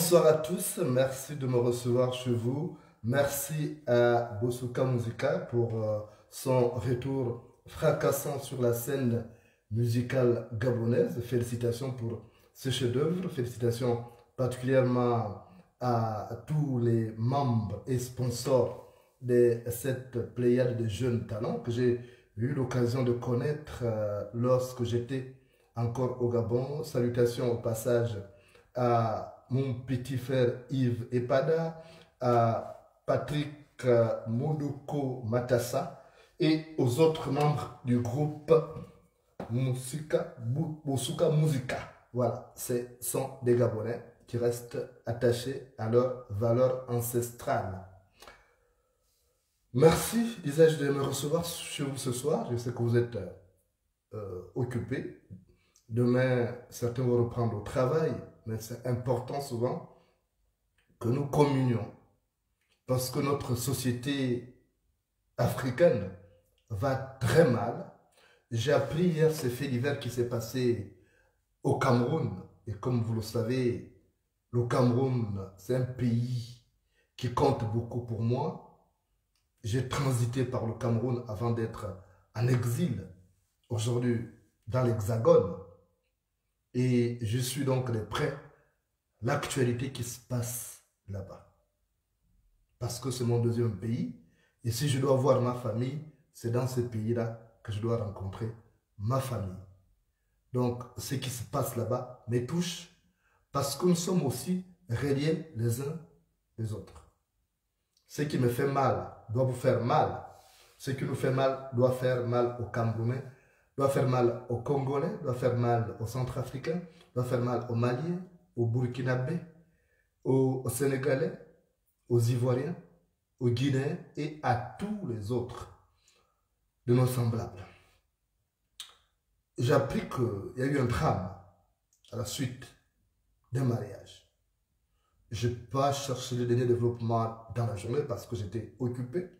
Bonsoir à tous, merci de me recevoir chez vous. Merci à Bosuka Musica pour son retour fracassant sur la scène musicale gabonaise. Félicitations pour ce chef-d'œuvre, félicitations particulièrement à tous les membres et sponsors de cette pléiade de jeunes talents que j'ai eu l'occasion de connaître lorsque j'étais encore au Gabon. Salutations au passage à mon petit frère Yves Epada, à Patrick Moudouko Matassa et aux autres membres du groupe Bosuka Musica. Voilà, ce sont des Gabonais qui restent attachés à leurs valeurs ancestrales. Merci, disais-je, de me recevoir chez vous ce soir. Je sais que vous êtes occupés. Demain, certains vont reprendre au travail, mais c'est important souvent que nous communions. Parce que notre société africaine va très mal. J'ai appris hier ce fait divers qui s'est passé au Cameroun. Et comme vous le savez, le Cameroun, c'est un pays qui compte beaucoup pour moi. J'ai transité par le Cameroun avant d'être en exil, aujourd'hui dans l'Hexagone. Et je suis donc de près l'actualité qui se passe là-bas. Parce que c'est mon deuxième pays. Et si je dois voir ma famille, c'est dans ce pays-là que je dois rencontrer ma famille. Donc, ce qui se passe là-bas me touche parce que nous sommes aussi reliés les uns les autres. Ce qui me fait mal doit vous faire mal. Ce qui nous fait mal doit faire mal aux Camerounais, doit faire mal aux Congolais, doit faire mal aux Centrafricains, doit faire mal aux Maliens, aux Burkinabés, aux Sénégalais, aux Ivoiriens, aux Guinéens et à tous les autres de nos semblables. J'ai appris qu'il y a eu un drame à la suite d'un mariage. Je n'ai pas cherché le dernier développement dans la journée parce que j'étais occupé.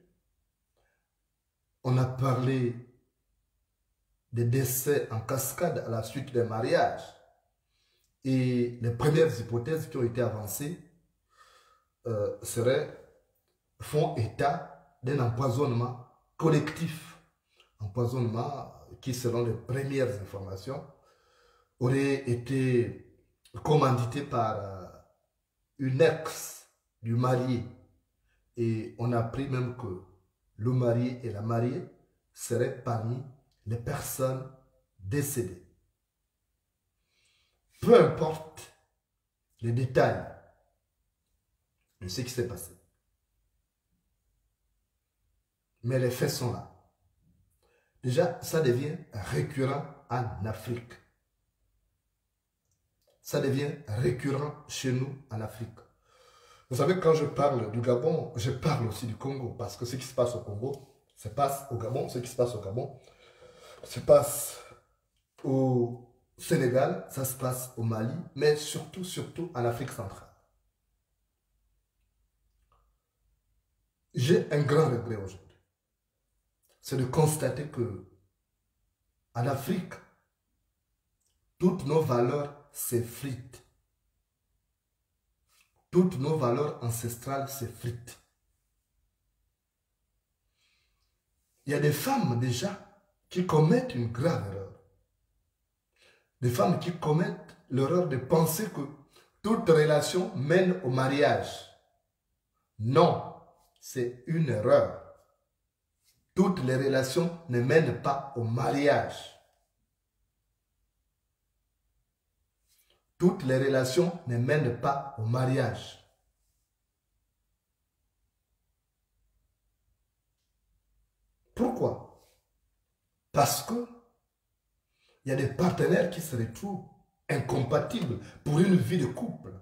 On a parlé des décès en cascade à la suite d'un mariage. Et les premières hypothèses qui ont été avancées font état d'un empoisonnement collectif. Empoisonnement qui, selon les premières informations, aurait été commandité par une ex du marié. Et on a appris même que le marié et la mariée seraient parmi les personnes décédées. Peu importe les détails de ce qui s'est passé. Mais les faits sont là. Déjà, ça devient récurrent en Afrique. Ça devient récurrent chez nous en Afrique. Vous savez, quand je parle du Gabon, je parle aussi du Congo. Parce que ce qui se passe au Congo, se passe au Gabon. Ce qui se passe au Gabon, se passe au Sénégal, ça se passe au Mali, mais surtout en Afrique centrale. J'ai un grand regret aujourd'hui. C'est de constater que en Afrique, toutes nos valeurs s'effritent. Toutes nos valeurs ancestrales s'effritent. Il y a des femmes déjà qui commettent une grave erreur. Des femmes qui commettent l'erreur de penser que toute relation mène au mariage. Non, c'est une erreur. Toutes les relations ne mènent pas au mariage. Toutes les relations ne mènent pas au mariage. Pourquoi? Parce que il y a des partenaires qui se retrouvent incompatibles pour une vie de couple.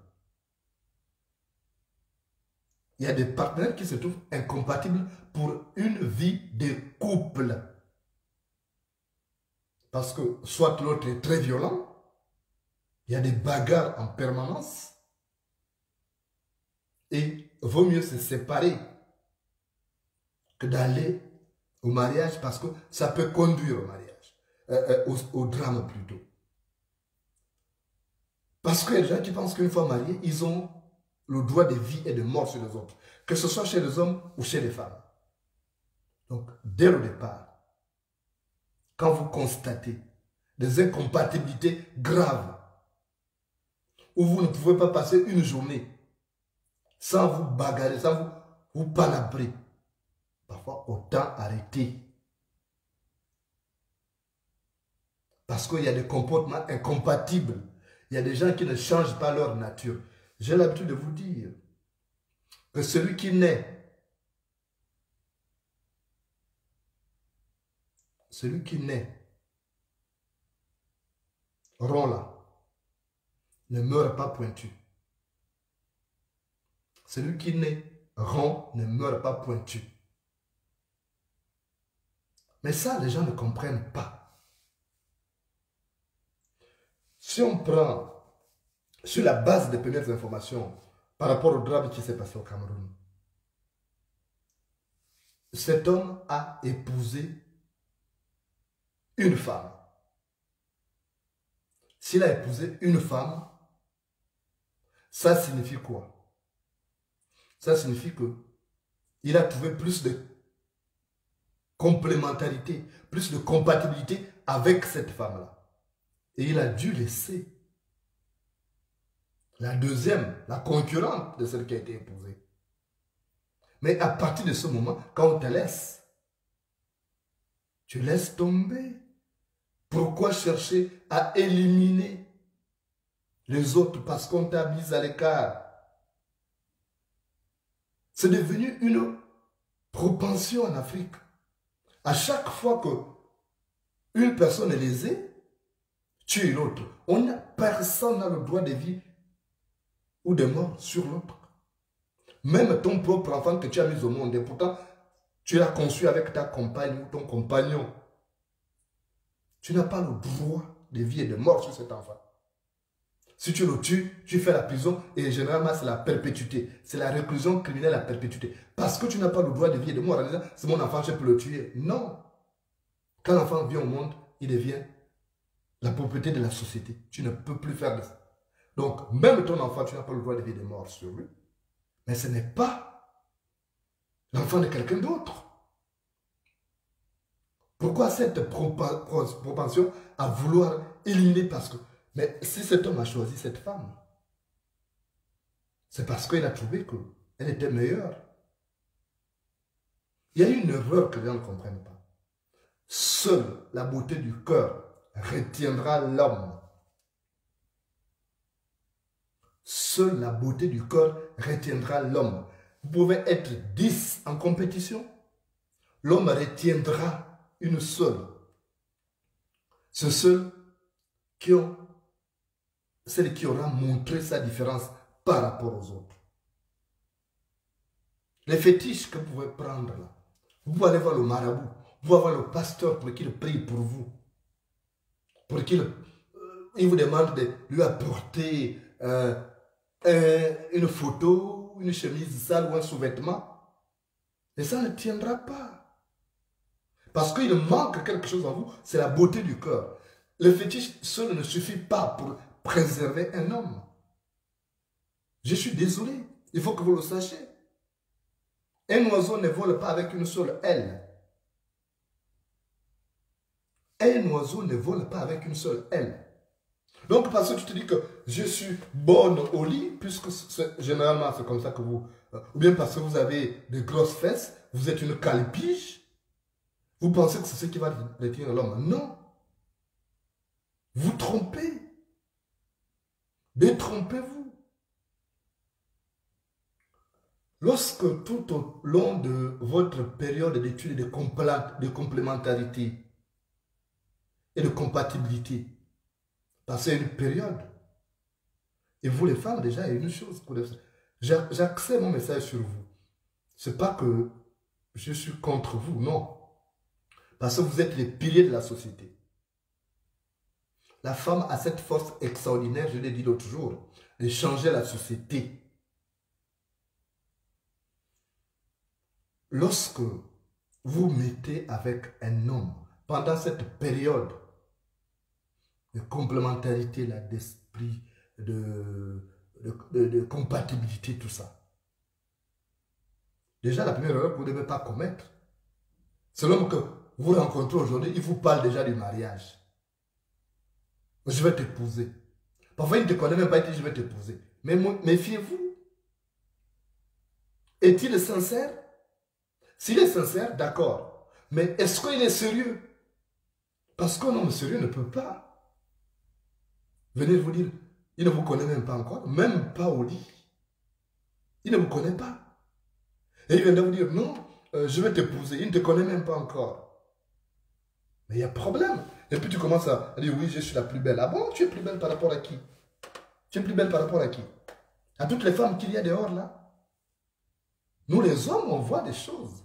Il y a des partenaires qui se trouvent incompatibles pour une vie de couple. Parce que soit l'autre est très violent, il y a des bagarres en permanence, et vaut mieux se séparer que d'aller au mariage parce que ça peut conduire au mariage, au drame plutôt. Parce que les gens qui pensent qu'une fois mariés, ils ont le droit de vie et de mort sur les autres, que ce soit chez les hommes ou chez les femmes. Donc, dès le départ, quand vous constatez des incompatibilités graves, où vous ne pouvez pas passer une journée sans vous bagarrer, sans vous palabrer, parfois autant arrêter. Parce qu'il y a des comportements incompatibles. Il y a des gens qui ne changent pas leur nature. J'ai l'habitude de vous dire que celui qui naît rond là, ne meurt pas pointu. Celui qui naît rond ne meurt pas pointu. Mais ça, les gens ne comprennent pas. Si on prend sur la base des premières informations par rapport au drame qui s'est passé au Cameroun, cet homme a épousé une femme. S'il a épousé une femme, ça signifie quoi? Ça signifie qu'il a trouvé plus de complémentarité, plus de compatibilité avec cette femme-là. Et il a dû laisser la deuxième, la concurrente de celle qui a été épousée. Mais à partir de ce moment, quand on te laisse, tu laisses tomber. Pourquoi chercher à éliminer les autres parce qu'on t'a mis à l'écart? C'est devenu une propension en Afrique. À chaque fois que une personne est lésée, tue l'autre. Personne n'a le droit de vie ou de mort sur l'autre. Même ton propre enfant que tu as mis au monde, et pourtant tu l'as conçu avec ta compagne ou ton compagnon. Tu n'as pas le droit de vie et de mort sur cet enfant. Si tu le tues, tu fais la prison et généralement c'est la perpétuité. C'est la réclusion criminelle à perpétuité. Parce que tu n'as pas le droit de vie et de mort en disant c'est mon enfant, je peux le tuer. Non. Quand l'enfant vient au monde, il devient la propriété de la société. Tu ne peux plus faire de ça. Donc, même ton enfant, tu n'as pas le droit de vie et de mort sur lui. Mais ce n'est pas l'enfant de quelqu'un d'autre. Pourquoi cette propension à vouloir éliminer? Parce que, mais si cet homme a choisi cette femme, c'est parce qu'il a trouvé qu'elle était meilleure. Il y a une erreur que les gens ne comprennent pas. Seule la beauté du cœur retiendra l'homme. Seule la beauté du cœur retiendra l'homme. Vous pouvez être 10 en compétition. L'homme retiendra une seule. C'est celle qui aura montré sa différence par rapport aux autres. Les fétiches que vous pouvez prendre là, vous pouvez aller voir le marabout, vous pouvez voir le pasteur pour qu'il prie pour vous. Pour qu'il vous demande de lui apporter une photo, une chemise sale ou un sous-vêtement. Et ça ne tiendra pas. Parce qu'il manque quelque chose en vous, c'est la beauté du cœur. Le fétiche seul ne suffit pas pour préserver un homme. Je suis désolé, il faut que vous le sachiez. Un oiseau ne vole pas avec une seule aile. Un oiseau ne vole pas avec une seule aile. Donc parce que tu te dis que je suis bonne au lit, puisque généralement c'est comme ça que vous... ou bien parce que vous avez de grosses fesses, vous êtes une calpige, vous pensez que c'est ce qui va détenir l'homme. Non. Vous trompez. Détrompez-vous. Lorsque tout au long de votre période d'études de complémentarité et de compatibilité, passez une période, et vous les femmes déjà, il y a une chose, j'accède mon message sur vous. Ce n'est pas que je suis contre vous, non. Parce que vous êtes les piliers de la société. La femme a cette force extraordinaire, je l'ai dit l'autre jour, de changer la société. Lorsque vous mettez avec un homme, pendant cette période de complémentarité, d'esprit, de de compatibilité, tout ça. Déjà, la première erreur que vous ne devez pas commettre, c'est l'homme que vous rencontrez aujourd'hui, il vous parle déjà du mariage. Je vais t'épouser. Parfois, il ne te connaît même pas, il dit je vais t'épouser. Mais méfiez-vous. Est-il sincère? S'il est sincère, d'accord. Mais est-ce qu'il est sérieux? Parce qu'un homme sérieux ne peut pas venir vous dire, il ne vous connaît même pas encore, même pas au lit. Il ne vous connaît pas. Et il vient de vous dire, non, je vais t'épouser. Il ne te connaît même pas encore. Mais il y a problème. Et puis tu commences à dire, oui, je suis la plus belle. Ah bon, tu es plus belle par rapport à qui? Tu es plus belle par rapport à qui? À toutes les femmes qu'il y a dehors là. Nous les hommes, on voit des choses.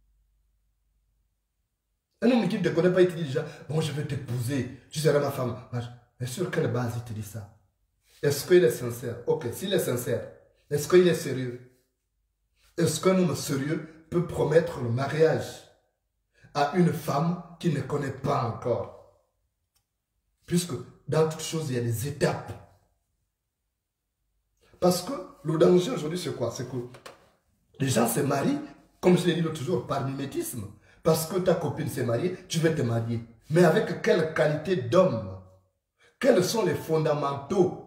Un homme qui ne te connaît pas, il te dit déjà, bon, je vais t'épouser, tu seras ma femme. Mais sur quelle base il te dit ça? Est-ce qu'il est sincère? Ok, s'il est sincère, est-ce qu'il est sérieux? Est-ce qu'un homme sérieux peut promettre le mariage à une femme qu'il ne connaît pas encore? Puisque dans toute chose, il y a des étapes. Parce que le danger aujourd'hui, c'est quoi? C'est que les gens se marient, comme je l'ai dit l'autre jour, par mimétisme. Parce que ta copine s'est mariée, tu veux te marier. Mais avec quelle qualité d'homme? Quels sont les fondamentaux?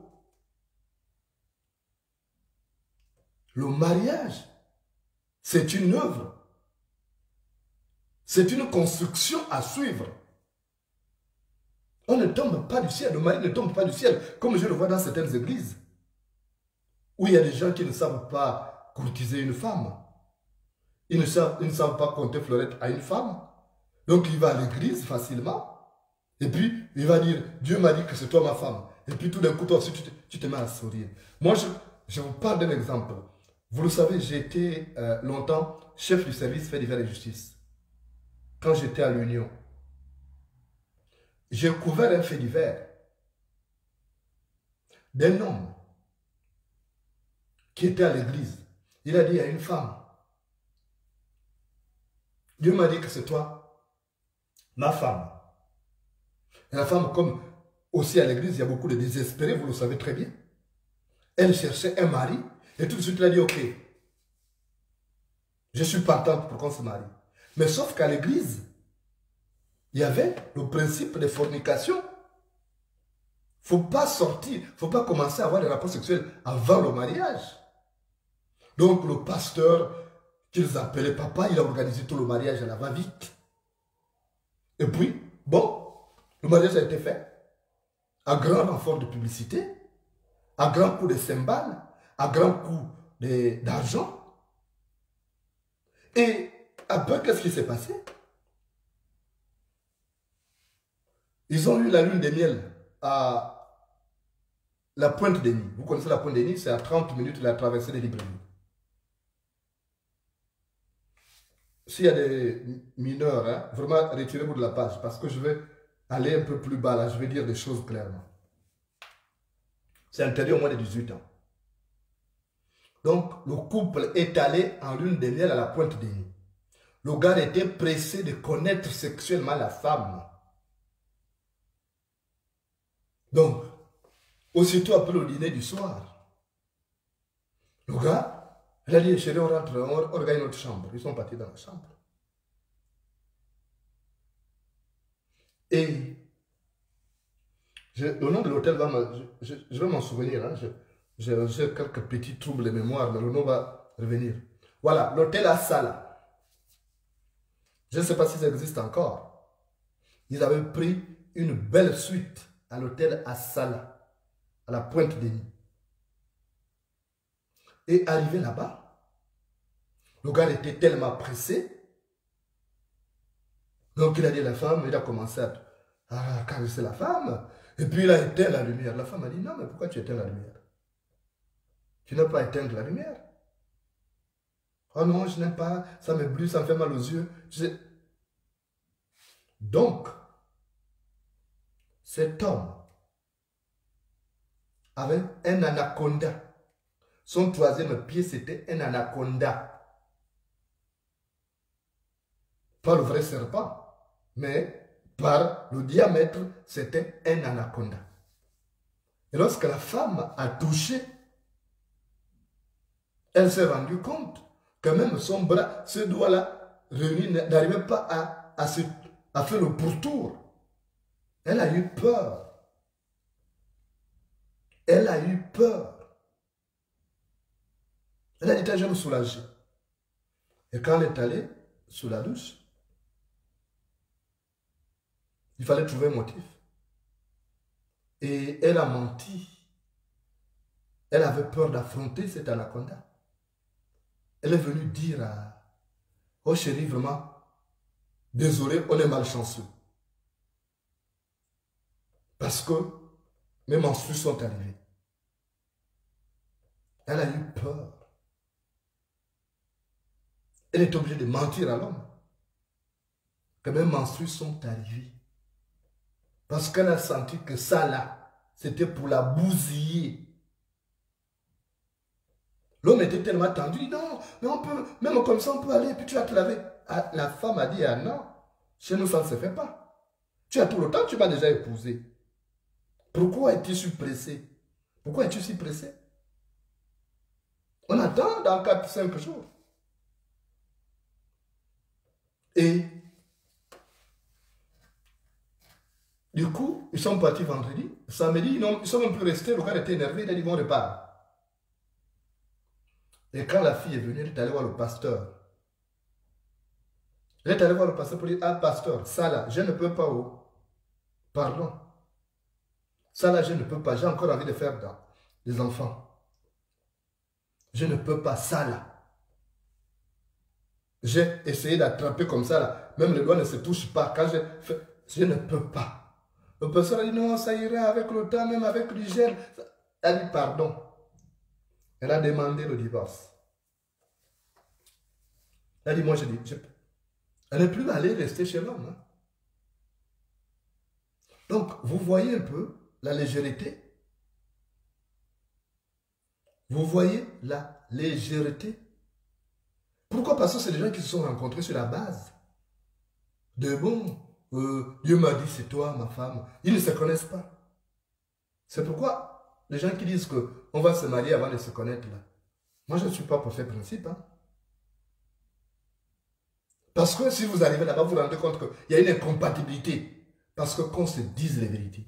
Le mariage, c'est une œuvre. C'est une construction à suivre. On ne tombe pas du ciel. Le mari ne tombe pas du ciel, comme je le vois dans certaines églises, où il y a des gens qui ne savent pas courtiser une femme. Ils ne savent pas compter fleurette à une femme. Donc il va à l'église facilement. Et puis il va dire, Dieu m'a dit que c'est toi ma femme. Et puis tout d'un coup, toi aussi, tu te mets à sourire. Moi, je vous parle d'un exemple. Vous le savez, j'ai été longtemps chef du service fait divers et justice. Quand j'étais à l'Union, j'ai couvert un fait divers d'un homme qui était à l'église. Il a dit à une femme, Dieu m'a dit que c'est toi, ma femme. Et la femme, comme aussi à l'église, il y a beaucoup de désespérés, vous le savez très bien. Elle cherchait un mari, et tout de suite, elle a dit, ok, je suis partante pour qu'on se marie. Mais sauf qu'à l'église, il y avait le principe de fornication. Il ne faut pas sortir, il ne faut pas commencer à avoir des rapports sexuels avant le mariage. Donc le pasteur, qu'ils appelaient papa, il a organisé tout le mariage à la va-vite. Et puis, bon, le mariage a été fait. À grand renfort de publicité, à grand coup de cymbales, à grand coup d'argent. Et après, qu'est-ce qui s'est passé? Ils ont eu la lune de miel à la Pointe-des-Nids. Vous connaissez la Pointe-des-Nids, c'est à 30 minutes de la traversée des Libreville. S'il y a des mineurs, hein, vraiment retirez-vous de la page parce que je vais aller un peu plus bas là, je vais dire des choses clairement. C'est interdit au moins de 18 ans. Donc, le couple est allé en lune de miel à la Pointe-des-Nids. Le gars était pressé de connaître sexuellement la femme. Donc, aussitôt après le dîner du soir, le gars, il a dit, chérie, on rentre, on regagne notre chambre. Ils sont partis dans la chambre. Et le nom de l'hôtel va je vais m'en souvenir. Hein, j'ai quelques petits troubles de mémoire, mais le nom va revenir. Voilà, l'hôtel Assala. Je ne sais pas si ça existe encore. Ils avaient pris une belle suite à l'hôtel Assala, à la Pointe-des-Nids. Et arrivé là-bas, le gars était tellement pressé. Donc il a dit à la femme, il a commencé à caresser la femme. Et puis il a éteint la lumière. La femme a dit, non, mais pourquoi tu éteins la lumière? Tu n'as pas éteint la lumière. Oh non, je n'aime pas, ça me brûle, ça me fait mal aux yeux. Donc, cet homme avait un anaconda. Son troisième pied, c'était un anaconda. Pas le vrai serpent, mais par le diamètre, c'était un anaconda. Et lorsque la femme a touché Elle s'est rendue compte que même son bras, ce doigt-là, réuni, n'arrivait pas à faire le pourtour. Elle a eu peur. Elle a eu peur. Elle a dit, je me soulager. Et quand elle est allée sous la douche, il fallait trouver un motif. Et elle a menti. Elle avait peur d'affronter cet anaconda. Elle est venue dire à... Oh chérie, vraiment, désolé, on est malchanceux. Parce que mes menstrues sont arrivées. Elle a eu peur. Elle est obligée de mentir à l'homme. Que mes menstrues sont arrivées. Parce qu'elle a senti que ça là, c'était pour la bousiller. L'homme était tellement tendu, il dit non, mais on peut, même comme ça on peut aller, puis tu vas te laver. Ah, la femme a dit, ah non, chez nous ça ne se fait pas. Tu as tout le temps, tu m'as déjà épousé. Pourquoi es-tu si pressé? Pourquoi es-tu si pressé? On attend dans 4-5 jours. Et du coup, ils sont partis vendredi. Samedi, ils sont même plus restés, le gars était énervé, il a dit bon, on repart. Et quand la fille est venue, elle est allée voir le pasteur. Elle est allée voir le pasteur pour dire, ah pasteur, ça là, je ne peux pas. Oh. Pardon. Ça là, je ne peux pas. J'ai encore envie de faire des enfants. Je ne peux pas. Ça là. J'ai essayé d'attraper comme ça là. Même le doigt ne se touche pas. Quand je ne peux pas. Le pasteur a dit non, ça ira avec le temps, même avec l'hygiène. Elle a dit pardon. Elle a demandé le divorce. Elle a dit moi je dis. Elle n'est plus allée rester chez l'homme. Hein. Donc vous voyez un peu la légèreté. Vous voyez la légèreté. Pourquoi? Parce que c'est des gens qui se sont rencontrés sur la base de bon, Dieu m'a dit c'est toi ma femme. Ils ne se connaissent pas. C'est pourquoi les gens qui disent qu'on va se marier avant de se connaître là. Moi je ne suis pas pour ce principe. Hein. Parce que si vous arrivez là-bas, vous vous rendez compte qu'il y a une incompatibilité. Parce que qu'on se dise les vérités.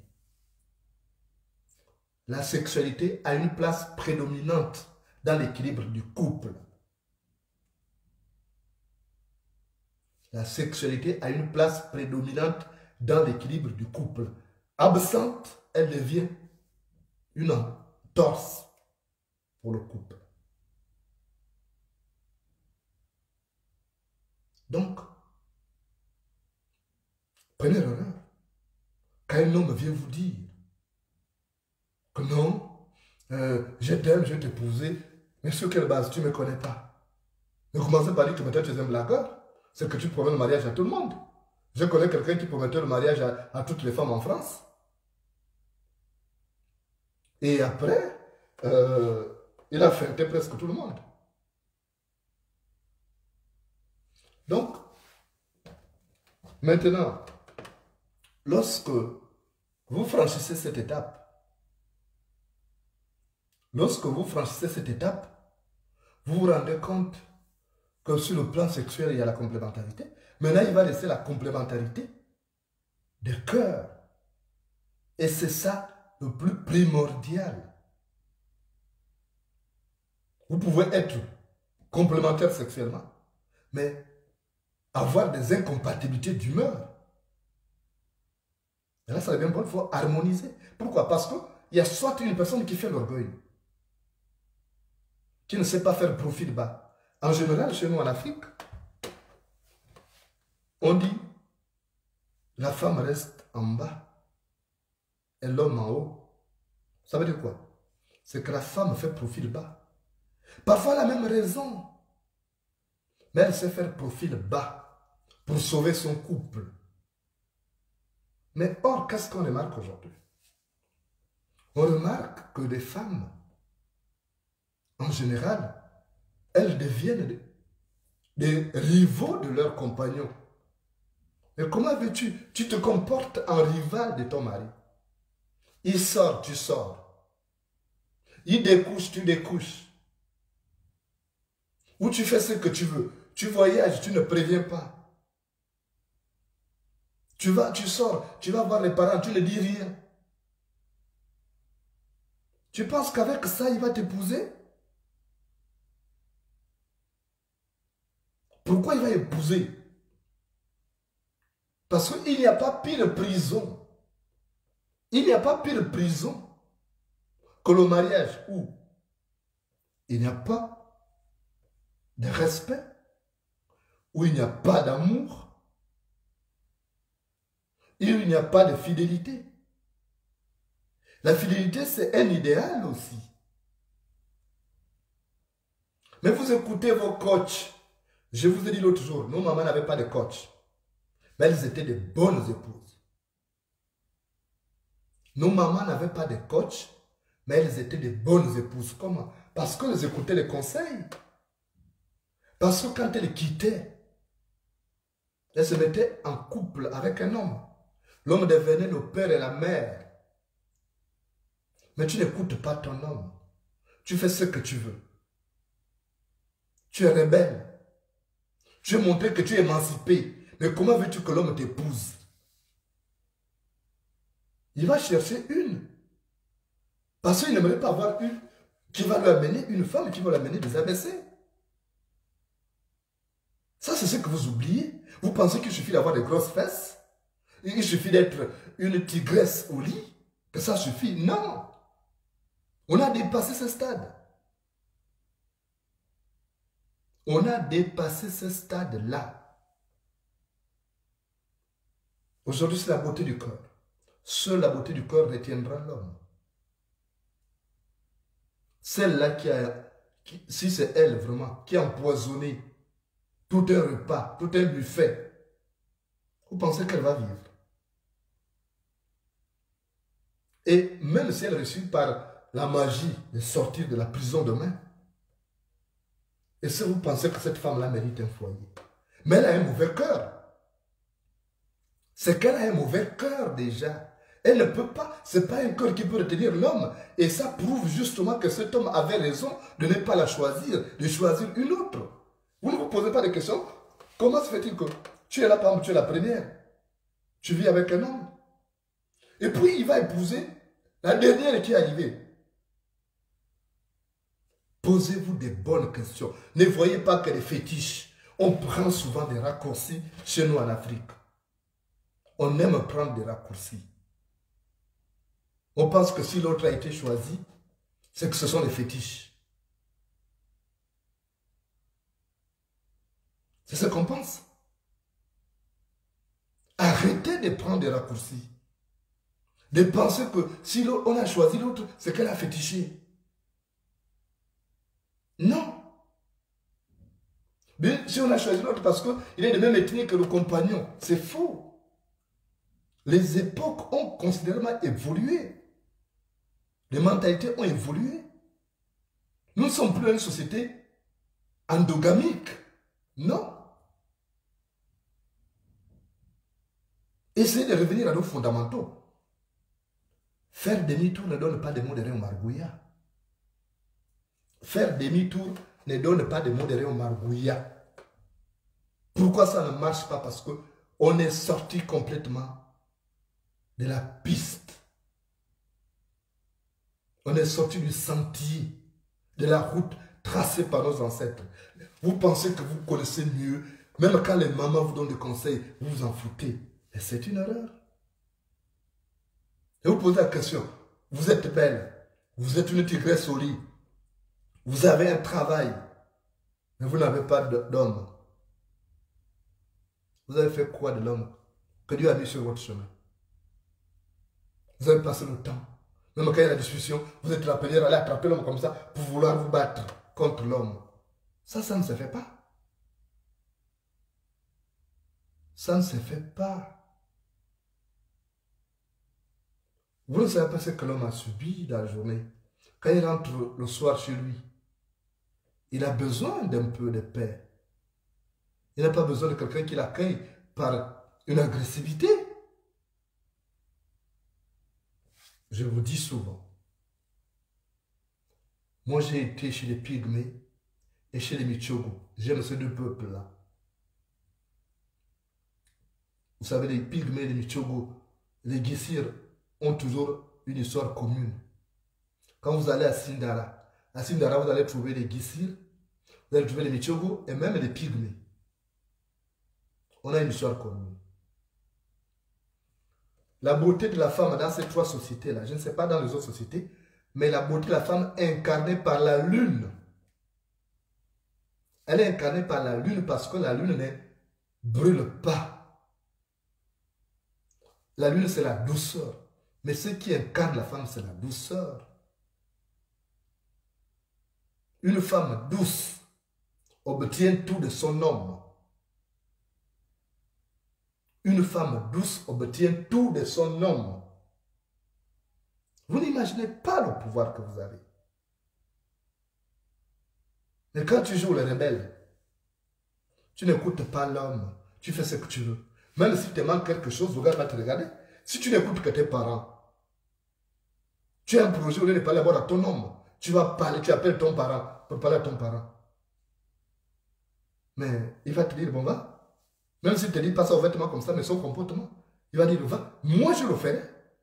La sexualité a une place prédominante dans l'équilibre du couple. La sexualité a une place prédominante dans l'équilibre du couple. Absente, elle devient une entorse pour le couple. Donc, prenez l'honneur. Quand un homme vient vous dire que non, je t'aime, je vais t'épouser, mais sur quelle base tu ne me connais pas? Ne commencez pas à dire que peut-être tu es un blagueur. C'est que tu promets le mariage à tout le monde. Je connais quelqu'un qui promettait le mariage à toutes les femmes en France. Et après, il a feinté presque tout le monde. Donc, maintenant, lorsque vous franchissez cette étape, vous vous rendez compte que sur le plan sexuel, il y a la complémentarité. Maintenant, il va laisser la complémentarité de cœur. Et c'est ça le plus primordial. Vous pouvez être complémentaire sexuellement, mais avoir des incompatibilités d'humeur. Et là, ça devient bon, il faut harmoniser. Pourquoi? Parce qu'il y a soit une personne qui fait l'orgueil, qui ne sait pas faire profil bas. En général, chez nous en Afrique, on dit la femme reste en bas et l'homme en haut. Ça veut dire quoi? C'est que la femme fait profil bas. Parfois la même raison, mais elle sait faire profil bas pour sauver son couple. Mais or, qu'est-ce qu'on remarque aujourd'hui? On remarque que les femmes, en général, elles deviennent des rivaux de leurs compagnons. Mais comment veux-tu? Tu te comportes en rival de ton mari. Il sort, tu sors. Il découche, tu découches. Ou tu fais ce que tu veux. Tu voyages, tu ne préviens pas. Tu sors, tu vas voir les parents, tu ne dis rien. Tu penses qu'avec ça, il va t'épouser? Pourquoi il va épouser? Parce qu'il n'y a pas pire prison. Il n'y a pas pire prison que le mariage où il n'y a pas de respect, où il n'y a pas d'amour, où il n'y a pas de fidélité. La fidélité, c'est un idéal aussi. Mais vous écoutez vos coachs. Je vous ai dit l'autre jour, nos mamans n'avaient pas de coach. Mais elles étaient de bonnes épouses. Nos mamans n'avaient pas de coach, mais elles étaient de bonnes épouses. Comment? Parce qu'elles écoutaient les conseils. Parce que quand elles quittaient, elles se mettaient en couple avec un homme. L'homme devenait le père et la mère. Mais tu n'écoutes pas ton homme. Tu fais ce que tu veux. Tu es rebelle. Tu veux montrer que tu es émancipé. Mais comment veux-tu que l'homme t'épouse? Il va chercher une. Parce qu'il n'aimerait pas avoir une qui va lui amener une femme qui va lui amener des ABC. Ça, c'est ce que vous oubliez. Vous pensez qu'il suffit d'avoir des grosses fesses? Il suffit d'être une tigresse au lit? Que ça suffit? Non. On a dépassé ce stade. On a dépassé ce stade-là. Aujourd'hui, c'est la beauté du corps. Seule la beauté du corps retiendra l'homme. Celle-là si c'est elle vraiment, qui a empoisonné tout un repas, tout un buffet, vous pensez qu'elle va vivre? Et même si elle réussit par la magie de sortir de la prison demain, et si vous pensez que cette femme-là mérite un foyer, mais elle a un mauvais cœur. C'est qu'elle a un mauvais cœur déjà. Elle ne peut pas, ce n'est pas un cœur qui peut retenir l'homme. Et ça prouve justement que cet homme avait raison de ne pas la choisir, de choisir une autre. Vous ne vous posez pas de questions. Comment se fait-il que tu es là, par exemple, tu es la première. Tu vis avec un homme. Et puis il va épouser la dernière qui est arrivée. Posez-vous des bonnes questions. Ne voyez pas que les fétiches. On prend souvent des raccourcis chez nous en Afrique. On aime prendre des raccourcis. On pense que si l'autre a été choisi, c'est que ce sont les fétiches. C'est ce qu'on pense. Arrêtez de prendre des raccourcis. De penser que si on a choisi l'autre, c'est qu'elle a fétiché. Non. Mais si on a choisi l'autre parce qu'il est de même ethnie que le compagnon, c'est faux. Les époques ont considérablement évolué. Les mentalités ont évolué. Nous ne sommes plus une société endogamique. Non. Essayez de revenir à nos fondamentaux. Faire demi-tour ne donne pas de mots de rien au margouillat. Faire demi-tour ne donne pas de mots de rien au margouillat. Pourquoi ça ne marche pas? Parce qu'on est sorti complètement de la piste. On est sorti du sentier, de la route tracée par nos ancêtres. Vous pensez que vous connaissez mieux. Même quand les mamans vous donnent des conseils, vous vous en foutez. Et c'est une erreur. Et vous posez la question, vous êtes belle, vous êtes une tigresse au lit, vous avez un travail, mais vous n'avez pas d'homme. Vous avez fait quoi de l'homme que Dieu a mis sur votre chemin? Vous avez passé le temps. Même quand il y a la discussion, vous êtes la première à aller attraper l'homme comme ça pour vouloir vous battre contre l'homme. Ça ne se fait pas. Ça ne se fait pas. Vous ne savez pas ce que l'homme a subi dans la journée. Quand il rentre le soir chez lui, il a besoin d'un peu de paix. Il n'a pas besoin de quelqu'un qui l'accueille par une agressivité. Je vous dis souvent, moi j'ai été chez les pygmées et chez les Michogo. J'aime ces deux peuples-là. Vous savez, les Pygmées, les Michogo, les Guissirs ont toujours une histoire commune. Quand vous allez à Sindara, vous allez trouver les Guissirs, vous allez trouver les Michogo et même les Pygmées. On a une histoire commune. La beauté de la femme dans ces trois sociétés-là, je ne sais pas dans les autres sociétés, mais la beauté de la femme est incarnée par la lune. Elle est incarnée par la lune parce que la lune ne brûle pas. La lune, c'est la douceur. Mais ce qui incarne la femme, c'est la douceur. Une femme douce obtient tout de son homme. Une femme douce obtient tout de son homme. Vous n'imaginez pas le pouvoir que vous avez. Mais quand tu joues le rebelle, tu n'écoutes pas l'homme. Tu fais ce que tu veux. Même si te manque quelque chose, le gars va te regarder. Si tu n'écoutes que tes parents, tu as un projet, au lieu de parler d'abord à ton homme, tu vas parler, tu appelles ton parent pour parler à ton parent. Mais il va te dire, bon va. Même s'il te dit pas ça ouvertement comme ça, mais son comportement, il va dire, va, moi je le ferai.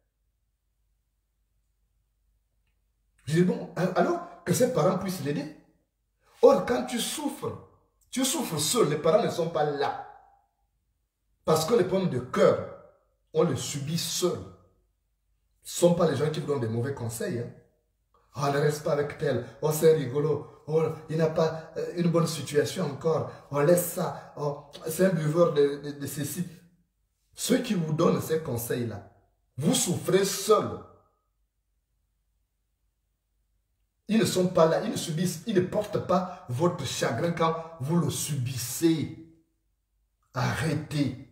Je dis, bon, alors que ses parents puissent l'aider. Or, quand tu souffres seul, les parents ne sont pas là. Parce que les problèmes de cœur, on les subit seul. Ce ne sont pas les gens qui vous donnent des mauvais conseils. Hein. Oh, ne reste pas avec tel. Oh, c'est rigolo. Oh, il n'a pas une bonne situation encore. Oh, laisse ça. Oh, c'est un buveur de ceci. Ceux qui vous donnent ces conseils-là, vous souffrez seul. Ils ne sont pas là, ils ne subissent, ils ne portent pas votre chagrin quand vous le subissez. Arrêtez.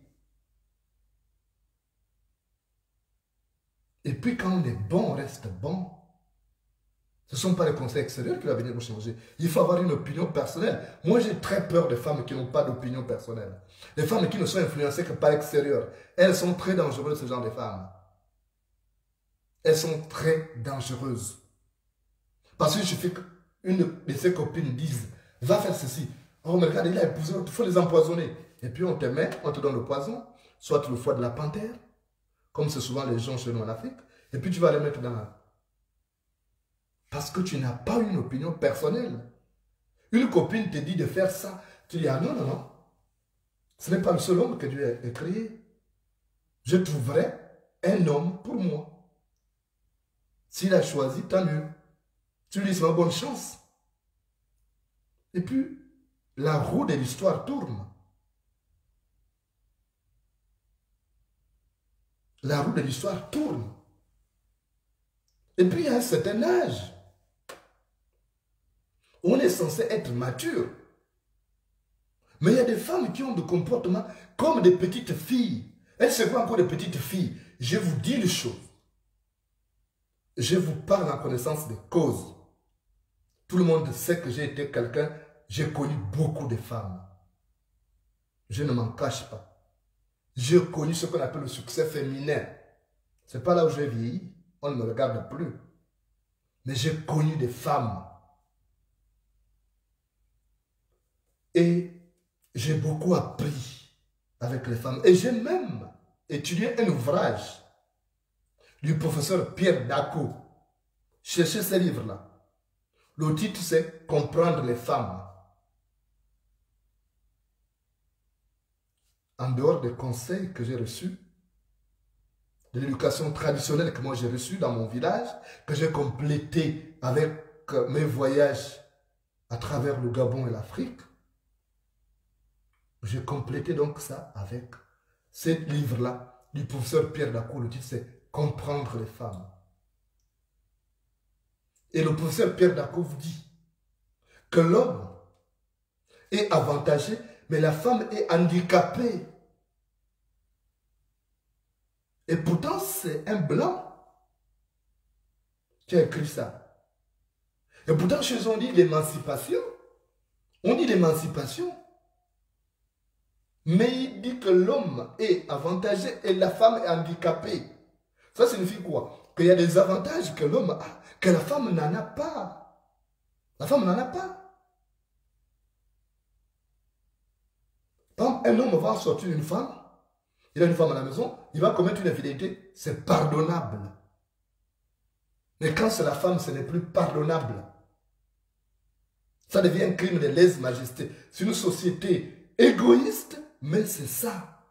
Et puis quand on est bon, on reste bon. Ce ne sont pas les conseils extérieurs qui vont venir vous changer. Il faut avoir une opinion personnelle. Moi, j'ai très peur des femmes qui n'ont pas d'opinion personnelle. Les femmes qui ne sont influencées que par l'extérieur. Elles sont très dangereuses, ce genre de femmes. Elles sont très dangereuses. Parce qu'il suffit qu'une de ses copines dise, va faire ceci. Oh, mais regarde, il a épousé, il faut les empoisonner. Et puis on te met, on te donne le poison, soit le foie de la panthère, comme c'est souvent les gens chez nous en Afrique, et puis tu vas les mettre dans la... Parce que tu n'as pas une opinion personnelle. Une copine te dit de faire ça. Tu dis, ah non, non, non. Ce n'est pas le seul homme que Dieu a créé. Je trouverai un homme pour moi. S'il a choisi, tant mieux. Tu lui dis, c'est ma bonne chance. Et puis, la roue de l'histoire tourne. La roue de l'histoire tourne. Et puis, il y a un certain âge. On est censé être mature. Mais il y a des femmes qui ont des comportements comme des petites filles. Elles se voient encore des petites filles. Je vous dis une chose. Je vous parle en connaissance de cause. Tout le monde sait que j'ai été quelqu'un, j'ai connu beaucoup de femmes. Je ne m'en cache pas. J'ai connu ce qu'on appelle le succès féminin. Ce n'est pas là où j'ai vieilli. On ne me regarde plus. Mais j'ai connu des femmes. Et j'ai beaucoup appris avec les femmes. Et j'ai même étudié un ouvrage du professeur Pierre Daco. Cherchez ce livre-là. Le titre, c'est « Comprendre les femmes ». En dehors des conseils que j'ai reçus, de l'éducation traditionnelle que moi j'ai reçue dans mon village, que j'ai complété avec mes voyages à travers le Gabon et l'Afrique, j'ai complété donc ça avec ce livre-là du professeur Pierre Daco. Le titre, c'est « Comprendre les femmes ». Et le professeur Pierre Daco vous dit que l'homme est avantagé, mais la femme est handicapée. Et pourtant, c'est un blanc qui a écrit ça. Et pourtant, chez eux, on dit l'émancipation. On dit l'émancipation. Mais il dit que l'homme est avantagé et la femme est handicapée. Ça signifie quoi? Qu'il y a des avantages que l'homme a, que la femme n'en a pas. La femme n'en a pas. Quand un homme va sortir une femme, il a une femme à la maison, il va commettre une infidélité, c'est pardonnable. Mais quand c'est la femme, ce n'est plus pardonnable. Ça devient un crime de lèse-majesté. C'est une société égoïste, mais c'est ça.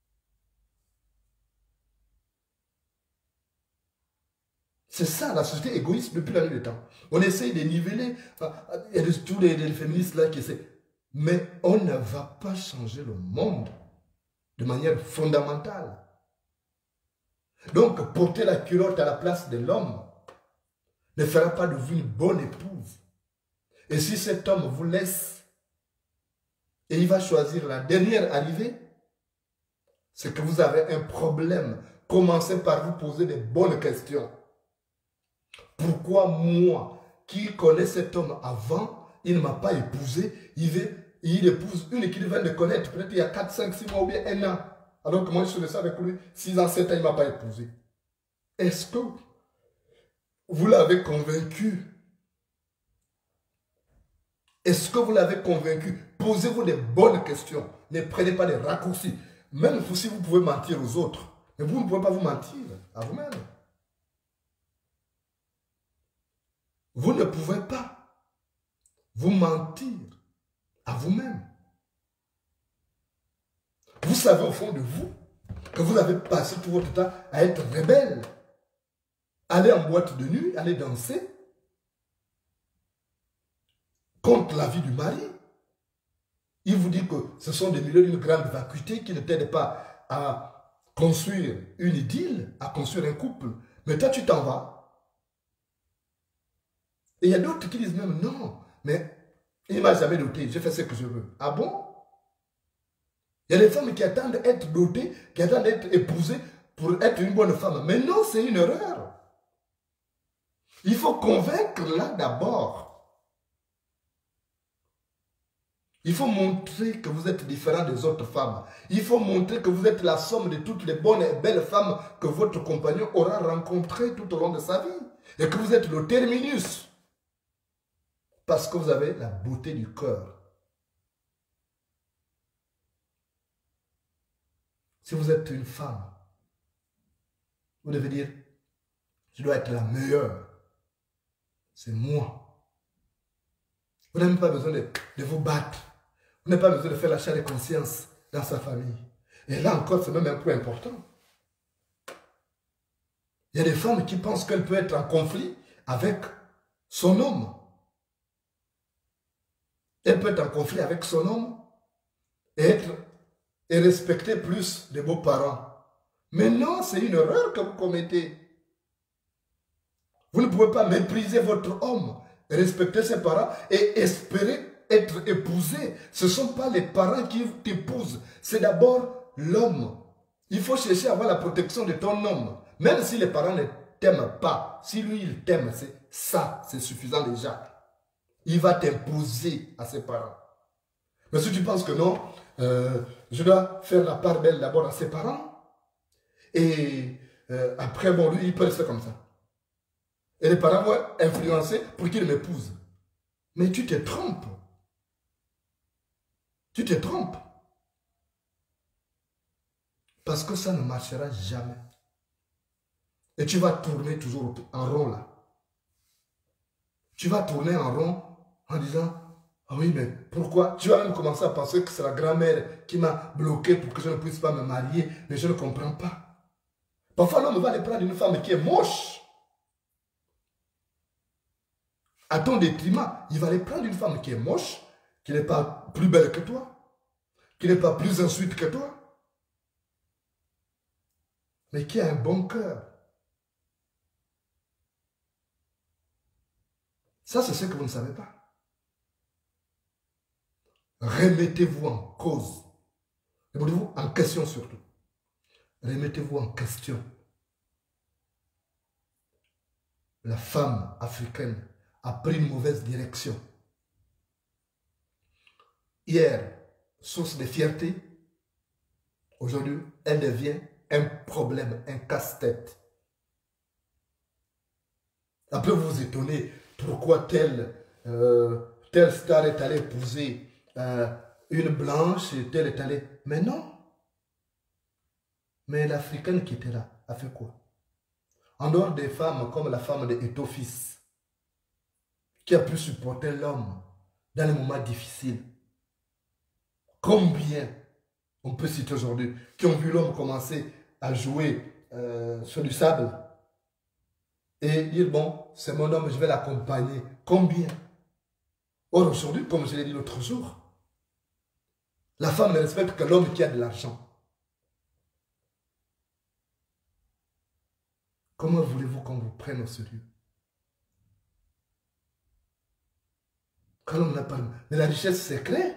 C'est ça, la société égoïste depuis la nuit des temps. On essaye de niveler. Il y a tous les féministes là qui essaient. Mais on ne va pas changer le monde de manière fondamentale. Donc, porter la culotte à la place de l'homme ne fera pas de vous une bonne épouse. Et si cet homme vous laisse et il va choisir la dernière arrivée, c'est que vous avez un problème. Commencez par vous poser des bonnes questions. Pourquoi moi, qui connais cet homme avant, il ne m'a pas épousé, il épouse une qu'il vient de connaître, peut-être il y a 4, 5, 6 mois ou bien 1 an. Alors que moi je suis resté avec lui 6 ans, 7 ans, il ne m'a pas épousé. Est-ce que vous l'avez convaincu? Est-ce que vous l'avez convaincu? Posez-vous des bonnes questions. Ne prenez pas des raccourcis. Même si vous pouvez mentir aux autres, mais vous ne pouvez pas vous mentir à vous-même. Vous ne pouvez pas vous mentir à vous-même. Vous savez au fond de vous que vous avez passé tout votre temps à être rebelle. Aller en boîte de nuit, aller danser contre la vie du mari. Il vous dit que ce sont des milieux d'une grande vacuité qui ne t'aident pas à construire une idylle, à construire un couple. Mais toi, tu t'en vas. Et il y a d'autres qui disent même non, mais il ne m'a jamais doté, je fais ce que je veux. Ah bon? Il y a des femmes qui attendent d'être dotées, qui attendent d'être épousées pour être une bonne femme. Mais non, c'est une erreur. Il faut convaincre là d'abord. Il faut montrer que vous êtes différent des autres femmes. Il faut montrer que vous êtes la somme de toutes les bonnes et belles femmes que votre compagnon aura rencontrées tout au long de sa vie. Et que vous êtes le terminus. Parce que vous avez la beauté du cœur. Si vous êtes une femme, vous devez dire, je dois être la meilleure. C'est moi. Vous n'avez pas besoin de vous battre. Vous n'avez pas besoin de faire l'achat de conscience dans sa famille. Et là encore, c'est même un point important. Il y a des femmes qui pensent qu'elles peuvent être en conflit avec son homme. Elle peut être en conflit avec son homme et respecter plus les beaux-parents. Mais non, c'est une erreur que vous commettez. Vous ne pouvez pas mépriser votre homme, respecter ses parents et espérer être épousé. Ce ne sont pas les parents qui t'épousent, c'est d'abord l'homme. Il faut chercher à avoir la protection de ton homme. Même si les parents ne t'aiment pas, si lui il t'aime, c'est suffisant déjà. Il va t'imposer à ses parents. Mais si tu penses que non, je dois faire la part belle d'abord à ses parents, et après, bon, lui, il peut rester comme ça. Et les parents vont influencer pour qu'il m'épouse. Mais tu te trompes. Tu te trompes. Parce que ça ne marchera jamais. Et tu vas tourner toujours en rond là. Tu vas tourner en rond en disant, ah oui, mais pourquoi? Tu vas même commencer à penser que c'est la grand-mère qui m'a bloqué pour que je ne puisse pas me marier, mais je ne comprends pas. Parfois, l'homme va aller prendre une femme qui est moche. À ton détriment, il va aller prendre une femme qui est moche, qui n'est pas plus belle que toi, qui n'est pas plus ensuite que toi, mais qui a un bon cœur. Ça, c'est ce que vous ne savez pas. Remettez-vous en cause. Remettez-vous en question surtout. Remettez-vous en question. La femme africaine a pris une mauvaise direction. Hier, source de fierté, aujourd'hui, elle devient un problème, un casse-tête. Après, vous vous étonnez pourquoi telle star est allée épouser une blanche et telle est allée. Mais non. Mais l'Africaine qui était là a fait quoi? En dehors des femmes comme la femme de Étophis, qui a pu supporter l'homme dans les moments difficiles. Combien on peut citer aujourd'hui qui ont vu l'homme commencer à jouer sur du sable et dire bon, c'est mon homme, je vais l'accompagner. Combien? Or aujourd'hui, comme je l'ai dit l'autre jour, la femme ne respecte que l'homme qui a de l'argent. Comment voulez-vous qu'on vous prenne au sérieux? Quand l'homme n'a pas... Mais la richesse, c'est créé.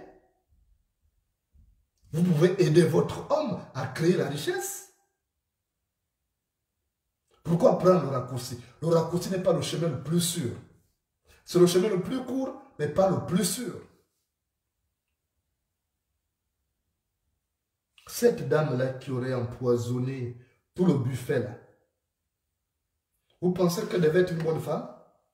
Vous pouvez aider votre homme à créer la richesse. Pourquoi prendre le raccourci? Le raccourci n'est pas le chemin le plus sûr. C'est le chemin le plus court, mais pas le plus sûr. Cette dame-là qui aurait empoisonné tout le buffet là, vous pensez qu'elle devait être une bonne femme?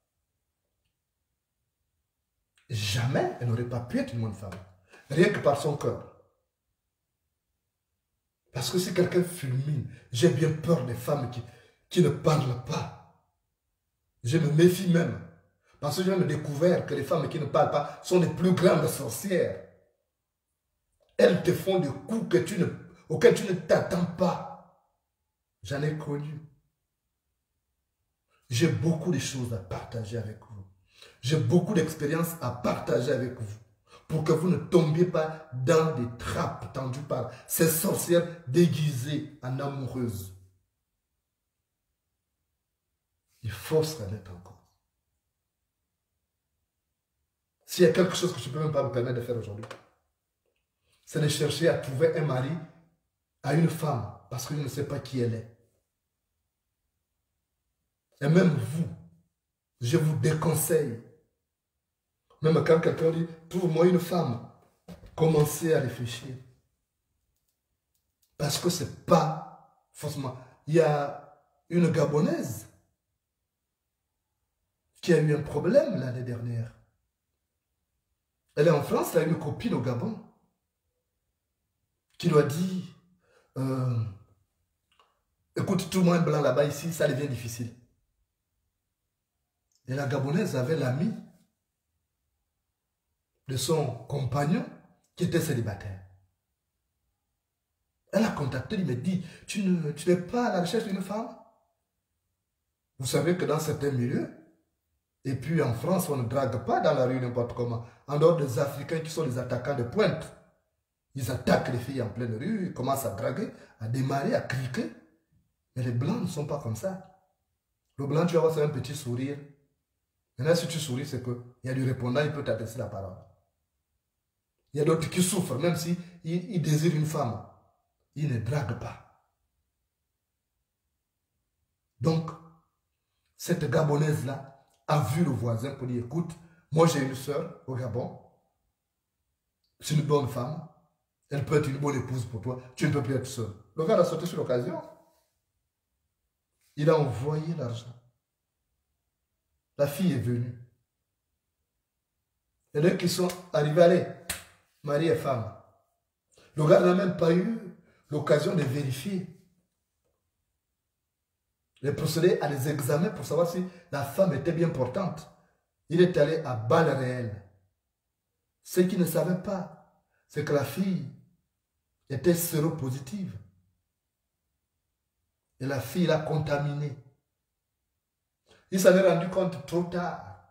Jamais elle n'aurait pas pu être une bonne femme. Rien que par son cœur. Parce que si quelqu'un fulmine, j'ai bien peur des femmes qui ne parlent pas. Je me méfie même. Parce que j'ai même découvert que les femmes qui ne parlent pas sont les plus grandes sorcières. Elles te font des coups auxquels tu ne t'attends pas. J'en ai connu. J'ai beaucoup de choses à partager avec vous. J'ai beaucoup d'expériences à partager avec vous. Pour que vous ne tombiez pas dans des trappes tendues par ces sorcières déguisées en amoureuses. Il faut se remettre en cause. S'il y a quelque chose que je ne peux même pas me permettre de faire aujourd'hui, c'est de chercher à trouver un mari à une femme parce que je ne sais pas qui elle est. Et même vous, je vous déconseille. Même quand quelqu'un dit, trouve-moi une femme, commencez à réfléchir. Parce que ce n'est pas forcément. Il y a une Gabonaise qui a eu un problème l'année dernière. Elle est en France, elle a une copine au Gabon qui lui a dit, écoute, tout le monde blanc là-bas, ici, ça devient difficile. Et la Gabonaise avait l'ami de son compagnon qui était célibataire. Elle a contacté, il me dit, tu n'es pas à la recherche d'une femme? Vous savez que dans certains milieux, et puis en France, on ne drague pas dans la rue n'importe comment. En dehors des Africains qui sont les attaquants de pointe. Ils attaquent les filles en pleine rue, ils commencent à draguer, à démarrer, à criquer. Mais les Blancs ne sont pas comme ça. Le Blanc, tu vas voir, c'est un petit sourire. Maintenant, si tu souris, c'est qu'il y a du répondant, il peut t'adresser la parole. Il y a d'autres qui souffrent, même si ils désirent une femme. Ils ne draguent pas. Donc, cette Gabonaise-là a vu le voisin pour dire, écoute, moi j'ai une soeur au Gabon, c'est une bonne femme, elle peut être une bonne épouse pour toi, tu ne peux plus être seul. Le gars a sauté sur l'occasion. Il a envoyé l'argent. La fille est venue. Et dès qu'ils sont arrivés, allez, mari et femme. Le gars n'a même pas eu l'occasion de vérifier les procédés à des examens pour savoir si la femme était bien portante. Il est allé à balles réelles. Ce qu'il ne savait pas, c'est que la fille était séropositive. Et la fille l'a contaminée. Il s'en est rendu compte trop tard.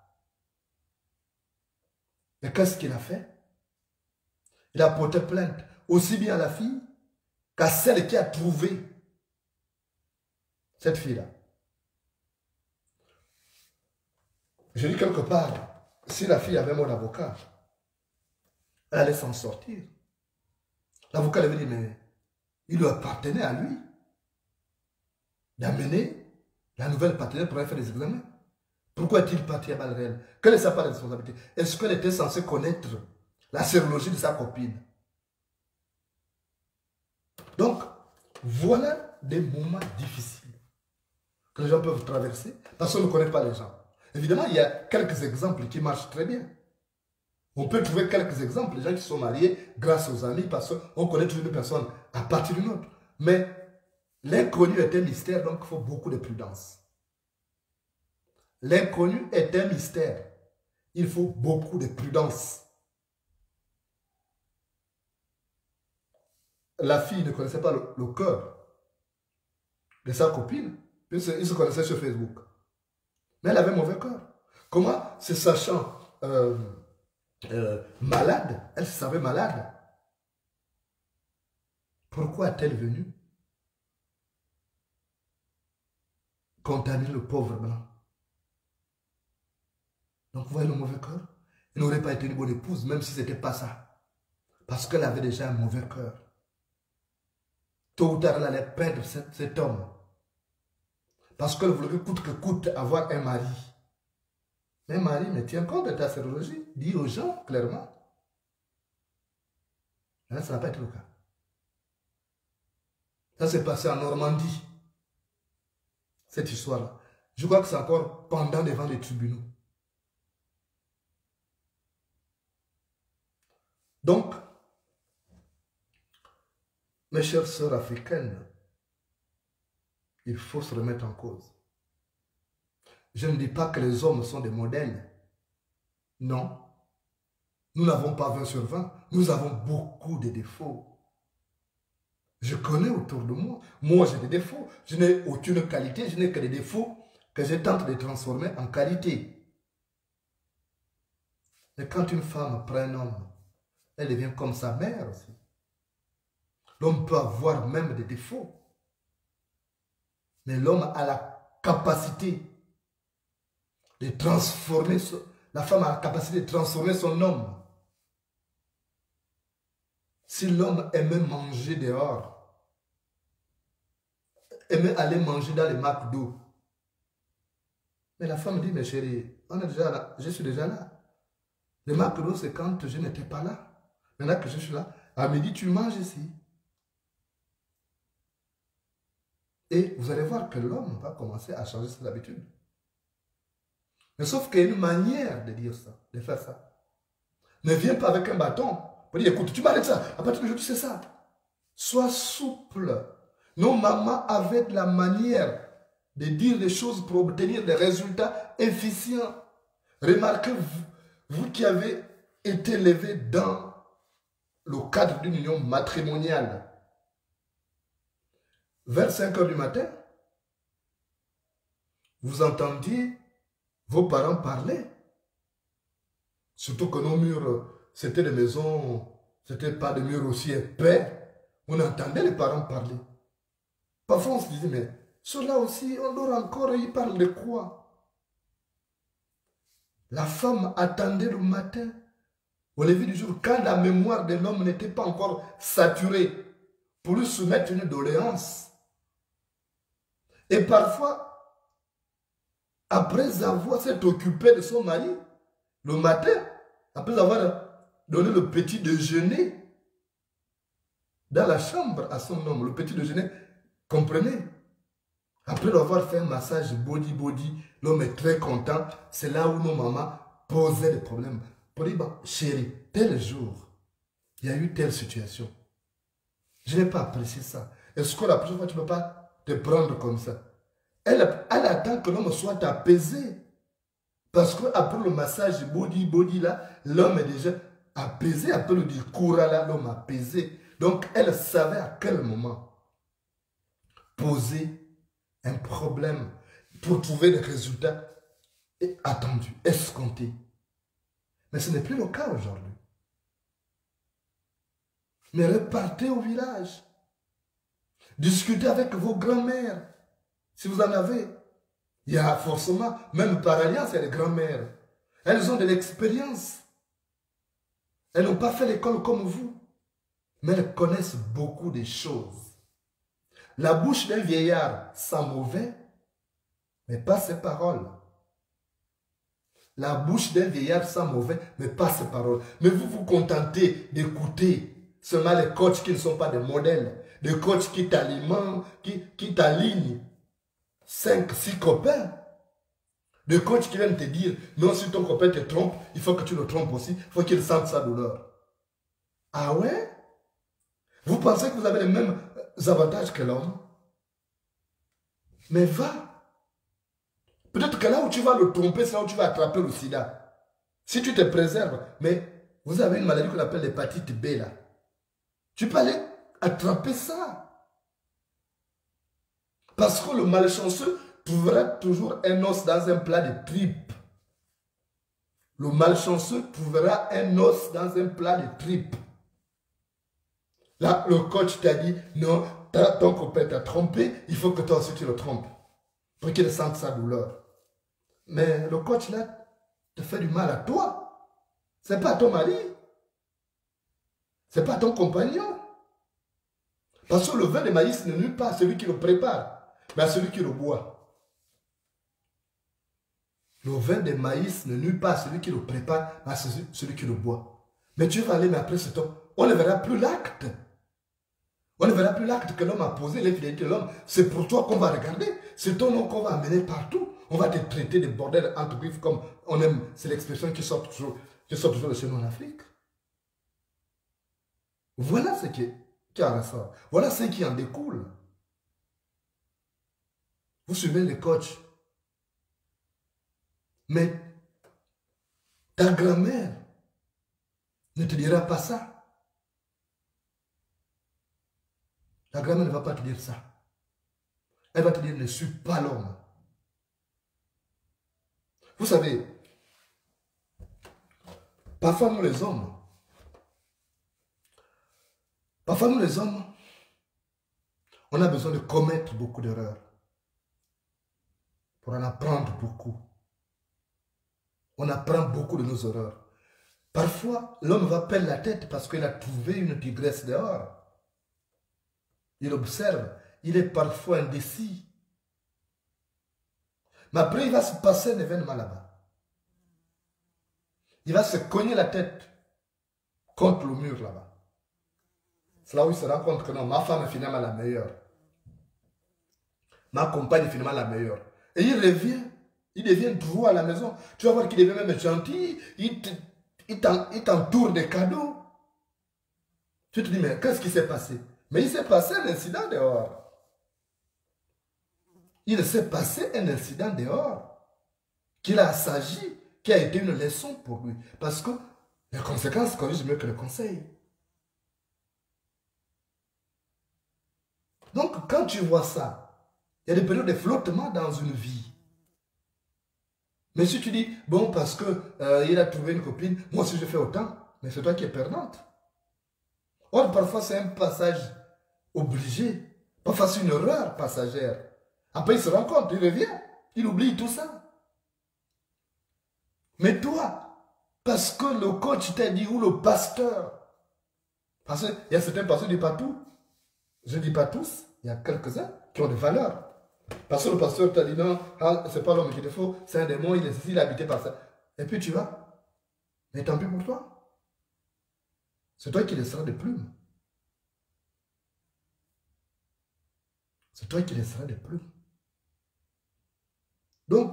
Et qu'est-ce qu'il a fait? Il a porté plainte aussi bien à la fille qu'à celle qui a trouvé cette fille-là. Je dis quelque part, si la fille avait mon avocat, elle allait s'en sortir. L'avocat lui avait dit, mais il lui appartenait à lui d'amener la nouvelle partenaire pour aller faire des examens. Pourquoi est-il parti à balles réelles? Quelle est sa part de responsabilité? Est-ce qu'elle était censée connaître la sérologie de sa copine? Donc, voilà des moments difficiles que les gens peuvent traverser parce qu'on ne connaît pas les gens. Évidemment, il y a quelques exemples qui marchent très bien. On peut trouver quelques exemples, les gens qui sont mariés grâce aux amis, parce qu'on connaît toujours une personne à partir d'une autre. Mais l'inconnu est un mystère, donc il faut beaucoup de prudence. L'inconnu est un mystère. Il faut beaucoup de prudence. La fille ne connaissait pas le cœur de sa copine, puisqu'ils se connaissaient sur Facebook. Mais elle avait mauvais cœur. Comment, se sachant malade, elle se savait malade, pourquoi est-elle venue contaminer le pauvre blanc? Donc, vous voyez le mauvais cœur? Elle n'aurait pas été une bonne épouse, même si ce n'était pas ça. Parce qu'elle avait déjà un mauvais cœur. Tôt ou tard, elle allait perdre cet homme. Parce qu'elle voulait coûte que coûte avoir un mari. Mais Marie, mais tiens compte de ta sérologie. Dis aux gens clairement. Là, ça n'a pas été le cas. Ça s'est passé en Normandie. Cette histoire-là. Je crois que c'est encore pendant devant les tribunaux. Donc, mes chères sœurs africaines, il faut se remettre en cause. Je ne dis pas que les hommes sont des modèles. Non. Nous n'avons pas 20 sur 20. Nous avons beaucoup de défauts. Je connais autour de moi. Moi, j'ai des défauts. Je n'ai aucune qualité. Je n'ai que des défauts que je tente de transformer en qualité. Mais quand une femme prend un homme, elle devient comme sa mère aussi. L'homme peut avoir même des défauts. Mais l'homme a la capacité de transformer, la femme a la capacité de transformer son homme. Si l'homme aimait manger dehors, aimait aller manger dans les McDo, mais la femme dit, mais chérie, on est déjà là, je suis déjà là. Les McDo, c'est quand je n'étais pas là. Maintenant que je suis là, à midi, tu manges ici. Et vous allez voir que l'homme va commencer à changer ses habitudes. Mais sauf qu'il y a une manière de dire ça, de faire ça. Ne viens pas avec un bâton pour dire, écoute, tu m'arrêtes ça, à partir d'aujourd'hui, c'est ça. Sois souple. Nos mamans avaient de la manière de dire des choses pour obtenir des résultats efficients. Remarquez, vous qui avez été élevés dans le cadre d'une union matrimoniale, vers 5 heures du matin, vous entendiez vos parents parler. Surtout que nos murs, c'était des maisons, c'était pas des murs aussi épais. On entendait les parents parler. Parfois, on se disait, mais ceux-là aussi, on dort encore, ils parlent de quoi? La femme attendait le matin, au lever du jour, quand la mémoire de l'homme n'était pas encore saturée, pour lui soumettre une doléance. Et parfois, après avoir s'être occupé de son mari, le matin, après avoir donné le petit déjeuner dans la chambre à son homme, le petit déjeuner, comprenez? Après avoir fait un massage body, l'homme est très content. C'est là où nos mamans posaient des problèmes. Pour dire, bon, chérie, tel jour, il y a eu telle situation. Je n'ai pas apprécié ça. Est-ce que la prochaine fois, tu ne peux pas te prendre comme ça? Elle attend que l'homme soit apaisé. Parce qu'après le massage body là, l'homme est déjà apaisé. Après le discours là, l'homme apaisé. Donc, elle savait à quel moment poser un problème pour trouver des résultats attendus, escomptés. Mais ce n'est plus le cas aujourd'hui. Mais repartez au village. Discutez avec vos grands-mères. Si vous en avez, il y a forcément, même par alliance, il y a des grands-mères. Elles ont de l'expérience. Elles n'ont pas fait l'école comme vous. Mais elles connaissent beaucoup de choses. La bouche d'un vieillard sent mauvais, mais pas ses paroles. La bouche d'un vieillard sent mauvais, mais pas ses paroles. Mais vous vous contentez d'écouter seulement les coachs qui ne sont pas des modèles. Des coachs qui t'alimentent, qui t'alignent 5, 6 copains. Le coach qui vient te dire, non, si ton copain te trompe, il faut que tu le trompes aussi. Il faut qu'il sente sa douleur. Ah ouais? Vous pensez que vous avez les mêmes avantages que l'homme? Mais va. Peut-être que là où tu vas le tromper, c'est là où tu vas attraper le sida. Si tu te préserves, mais vous avez une maladie qu'on appelle l'hépatite B là. Tu peux aller attraper ça. Parce que le malchanceux trouvera toujours un os dans un plat de tripes. Le malchanceux trouvera un os dans un plat de tripes. Là, le coach t'a dit, non, ton copain t'a trompé, il faut que toi aussi tu le trompes. Pour qu'il sente sa douleur. Mais le coach là te fait du mal à toi. Ce n'est pas à ton mari. Ce n'est pas à ton compagnon. Parce que le vin de maïs ne nuit pas à celui qui le prépare, mais à celui qui le boit. Le vin de maïs ne nuit pas à celui qui le prépare, mais à celui qui le boit. Mais tu vas aller, mais après ce temps, on ne verra plus l'acte. On ne verra plus l'acte que l'homme a posé, l'infidélité de l'homme. C'est pour toi qu'on va regarder. C'est ton nom qu'on va amener partout. On va te traiter de bordel entre griffes comme on aime. C'est l'expression qui sort toujours de chez nous en Afrique. Voilà ce qui en ressort. Voilà ce qui en découle. Vous suivez les coachs. Mais ta grand-mère ne te dira pas ça. Ta grand-mère ne va pas te dire ça. Elle va te dire, ne suis pas l'homme. Vous savez, parfois nous les hommes, on a besoin de commettre beaucoup d'erreurs pour en apprendre beaucoup. On apprend beaucoup de nos erreurs. Parfois, l'homme va perdre la tête parce qu'il a trouvé une tigresse dehors. Il observe, il est parfois indécis. Mais après, il va se passer un événement là-bas. Il va se cogner la tête contre le mur là-bas. C'est là où il se rend compte que non, ma femme est finalement la meilleure. Ma compagne est finalement la meilleure. Et il revient, il devient droit à la maison. Tu vas voir qu'il devient même gentil, il t'entoure de cadeaux. Tu te dis, mais qu'est-ce qui s'est passé? Mais il s'est passé un incident dehors. Il s'est passé un incident dehors qu'il a assagi, qui a été une leçon pour lui. Parce que les conséquences corrigent mieux que le conseil. Donc, quand tu vois ça, il y a des périodes de flottement dans une vie. Mais si tu dis, bon, parce qu'il a trouvé une copine, moi aussi je fais autant, mais c'est toi qui es perdante. Or, parfois, c'est un passage obligé. Parfois, c'est une erreur passagère. Après, il se rend compte, il revient, il oublie tout ça. Mais toi, parce que le coach t'a dit, ou le pasteur, parce qu'il y a certains pasteurs qui ne disent pas tout. Je ne dis pas tous, il y a quelques-uns qui ont des valeurs. Parce que le pasteur t'a dit, non, ce n'est pas l'homme qui te faut, c'est un démon, il est habité par ça. Et puis tu vas. Mais tant pis pour toi. C'est toi qui laisseras des plumes. C'est toi qui laisseras des plumes. Donc,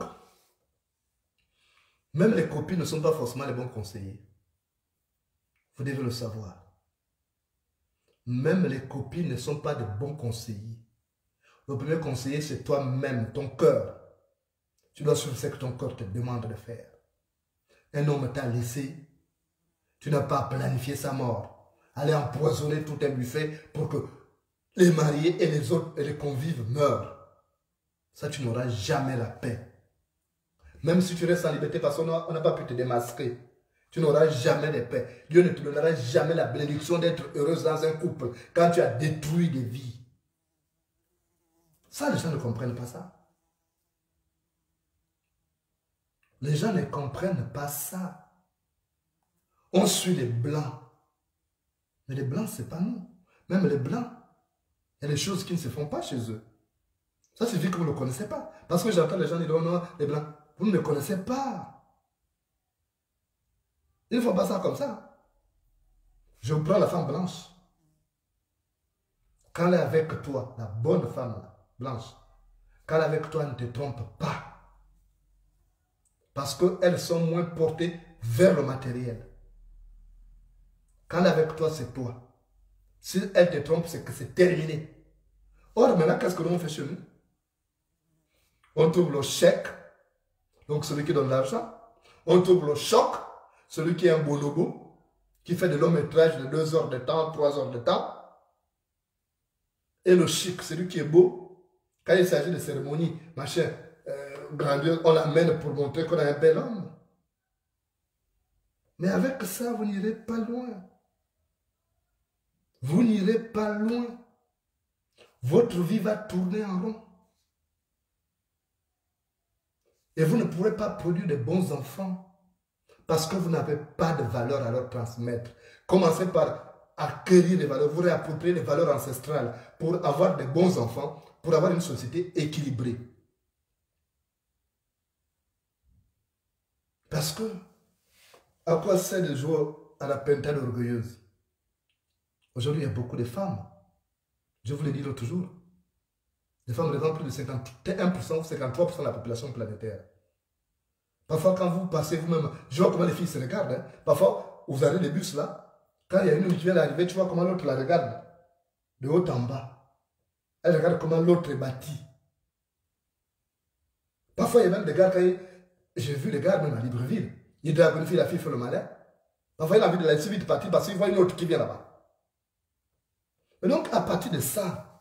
même les copines ne sont pas forcément les bons conseillers. Vous devez le savoir. Même les copines ne sont pas de bons conseillers. Le premier conseiller, c'est toi-même, ton cœur. Tu dois suivre ce que ton cœur te demande de faire. Un homme t'a laissé. Tu n'as pas planifié sa mort. Aller empoisonner tout un buffet pour que les mariés et les autres et les convives meurent. Ça, tu n'auras jamais la paix. Même si tu restes en liberté parce qu'on n'a pas pu te démasquer, tu n'auras jamais de paix. Dieu ne te donnera jamais la bénédiction d'être heureuse dans un couple quand tu as détruit des vies. Ça, les gens ne comprennent pas ça. Les gens ne comprennent pas ça. On suit les blancs. Mais les blancs, ce n'est pas nous. Même les blancs, il y a des choses qui ne se font pas chez eux. Ça suffit que vous ne le connaissez pas. Parce que j'entends les gens dire, oh non, les blancs, vous ne le connaissez pas. Ils ne font pas ça comme ça. Je prends la femme blanche. Quand elle est avec toi, la bonne femme blanche, quand elle est avec toi, elle ne te trompe pas. Parce qu'elles sont moins portées vers le matériel. Quand elle est avec toi, c'est toi. Si elle te trompe, c'est que c'est terminé. Or, maintenant, qu'est-ce que nous on fait chez nous? On trouve le chèque, donc celui qui donne l'argent. On trouve le choc, celui qui est un bonobo, qui fait de long métrage de 2 heures de temps, 3 heures de temps. Et le chic, celui qui est beau, quand il s'agit de cérémonies, machin, grandiose, on l'amène pour montrer qu'on a un bel homme. Mais avec ça, vous n'irez pas loin. Vous n'irez pas loin. Votre vie va tourner en rond. Et vous ne pourrez pas produire de bons enfants parce que vous n'avez pas de valeur à leur transmettre. Commencez par acquérir les valeurs, vous réapproprier les valeurs ancestrales pour avoir de bons enfants, pour avoir une société équilibrée. Parce que, à quoi sert de jouer à la pintade orgueilleuse? Aujourd'hui, il y a beaucoup de femmes. Je vous l'ai dit l'autre jour. Les femmes représentent plus de 51% ou 53% de la population planétaire. Parfois, quand vous passez vous-même, je vois comment les filles se regardent. Hein. Parfois, vous avez des bus là. Quand il y a une qui vient d'arriver, tu vois comment l'autre la regarde. De haut en bas. Elle regarde comment l'autre est bâti. Parfois, il y a même des gars, j'ai vu des gars même à Libreville. Il drague une fille, la fille fait le malin. Parfois, il a envie de la laisser vite partir parce qu'il voit une autre qui vient là-bas. Et donc, à partir de ça,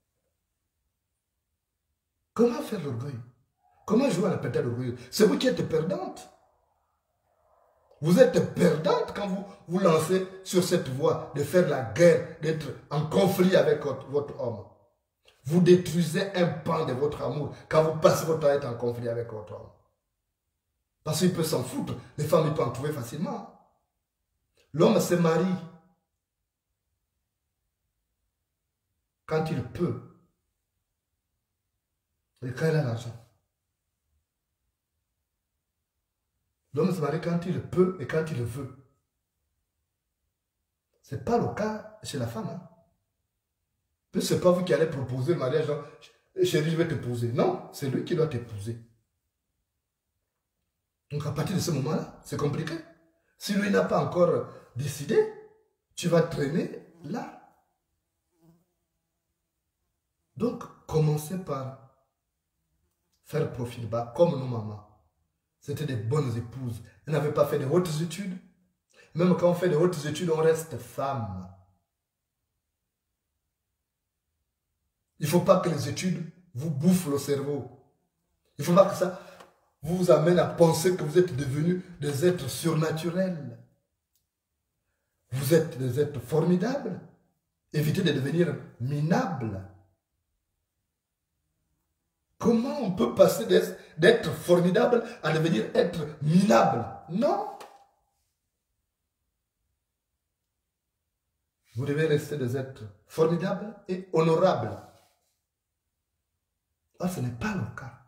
comment faire l'orgueil? Comment jouer à la pintade orgueilleuse? C'est vous qui êtes perdante. Vous êtes perdante quand vous vous lancez sur cette voie de faire la guerre, d'être en conflit avec votre homme. Vous détruisez un pan de votre amour quand vous passez votre temps à être en conflit avec votre homme. Parce qu'il peut s'en foutre. Les femmes, ils peuvent en trouver facilement. L'homme se marie quand il peut et quand il a l'argent. L'homme se marie quand il peut et quand il veut. Ce n'est pas le cas chez la femme. Hein. Ce n'est pas vous qui allez proposer le mariage. Genre, chérie, je vais t'épouser. Non, c'est lui qui doit t'épouser. Donc à partir de ce moment-là, c'est compliqué. Si lui n'a pas encore décidé, tu vas traîner là. Donc, commencez par faire profil bas, comme nos mamans. C'était des bonnes épouses. Elles n'avaient pas fait de hautes études. Même quand on fait de hautes études, on reste femme. Il ne faut pas que les études vous bouffent le cerveau. Il ne faut pas que ça vous amène à penser que vous êtes devenus des êtres surnaturels. Vous êtes des êtres formidables. Évitez de devenir minables. Comment on peut passer d'être formidable à devenir être minable? Non. Vous devez rester des êtres formidables et honorables. Or, ce n'est pas le cas.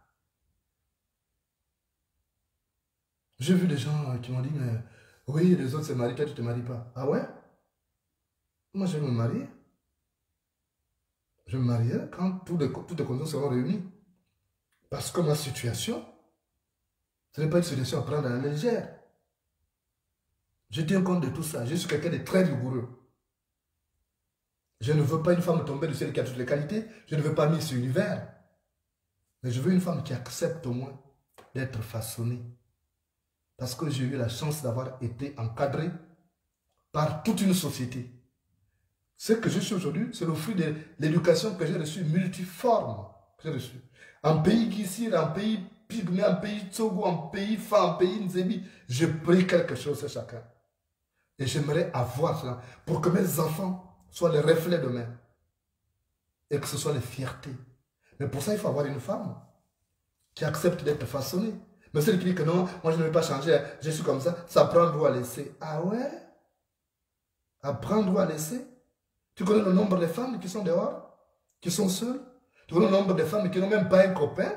J'ai vu des gens qui m'ont dit, mais oui, les autres se marient, toi tu ne te maries pas. Ah ouais? Moi, je vais me marier. Je me marierai quand toutes les conditions seront réunies. Parce que ma situation, ce n'est pas une situation à prendre à la légère. Je tiens compte de tout ça. Je suis quelqu'un de très rigoureux. Je ne veux pas une femme tomber du ciel qui a toutes les qualités. Je ne veux pas Miss Univers. Mais je veux une femme qui accepte au moins d'être façonnée. Parce que j'ai eu la chance d'avoir été encadré par toute une société. Ce que je suis aujourd'hui, c'est le fruit de l'éducation que j'ai reçue, multiforme. Que j'ai reçue. En pays Gissir, en pays Pygmée, en pays Tsogo, en pays Fa, en pays Nzebi, j'ai pris quelque chose de chacun. Et j'aimerais avoir cela pour que mes enfants soient les reflets de moi. Et que ce soit les fiertés. Mais pour ça, il faut avoir une femme qui accepte d'être façonnée. Mais celle qui dit que non, moi je ne vais pas changer, je suis comme ça, ça prend ou à laisser. Ah ouais? Apprendre ou à laisser? Tu connais le nombre de femmes qui sont dehors, qui sont seules? Tu connais le nombre de femmes qui n'ont même pas un copain?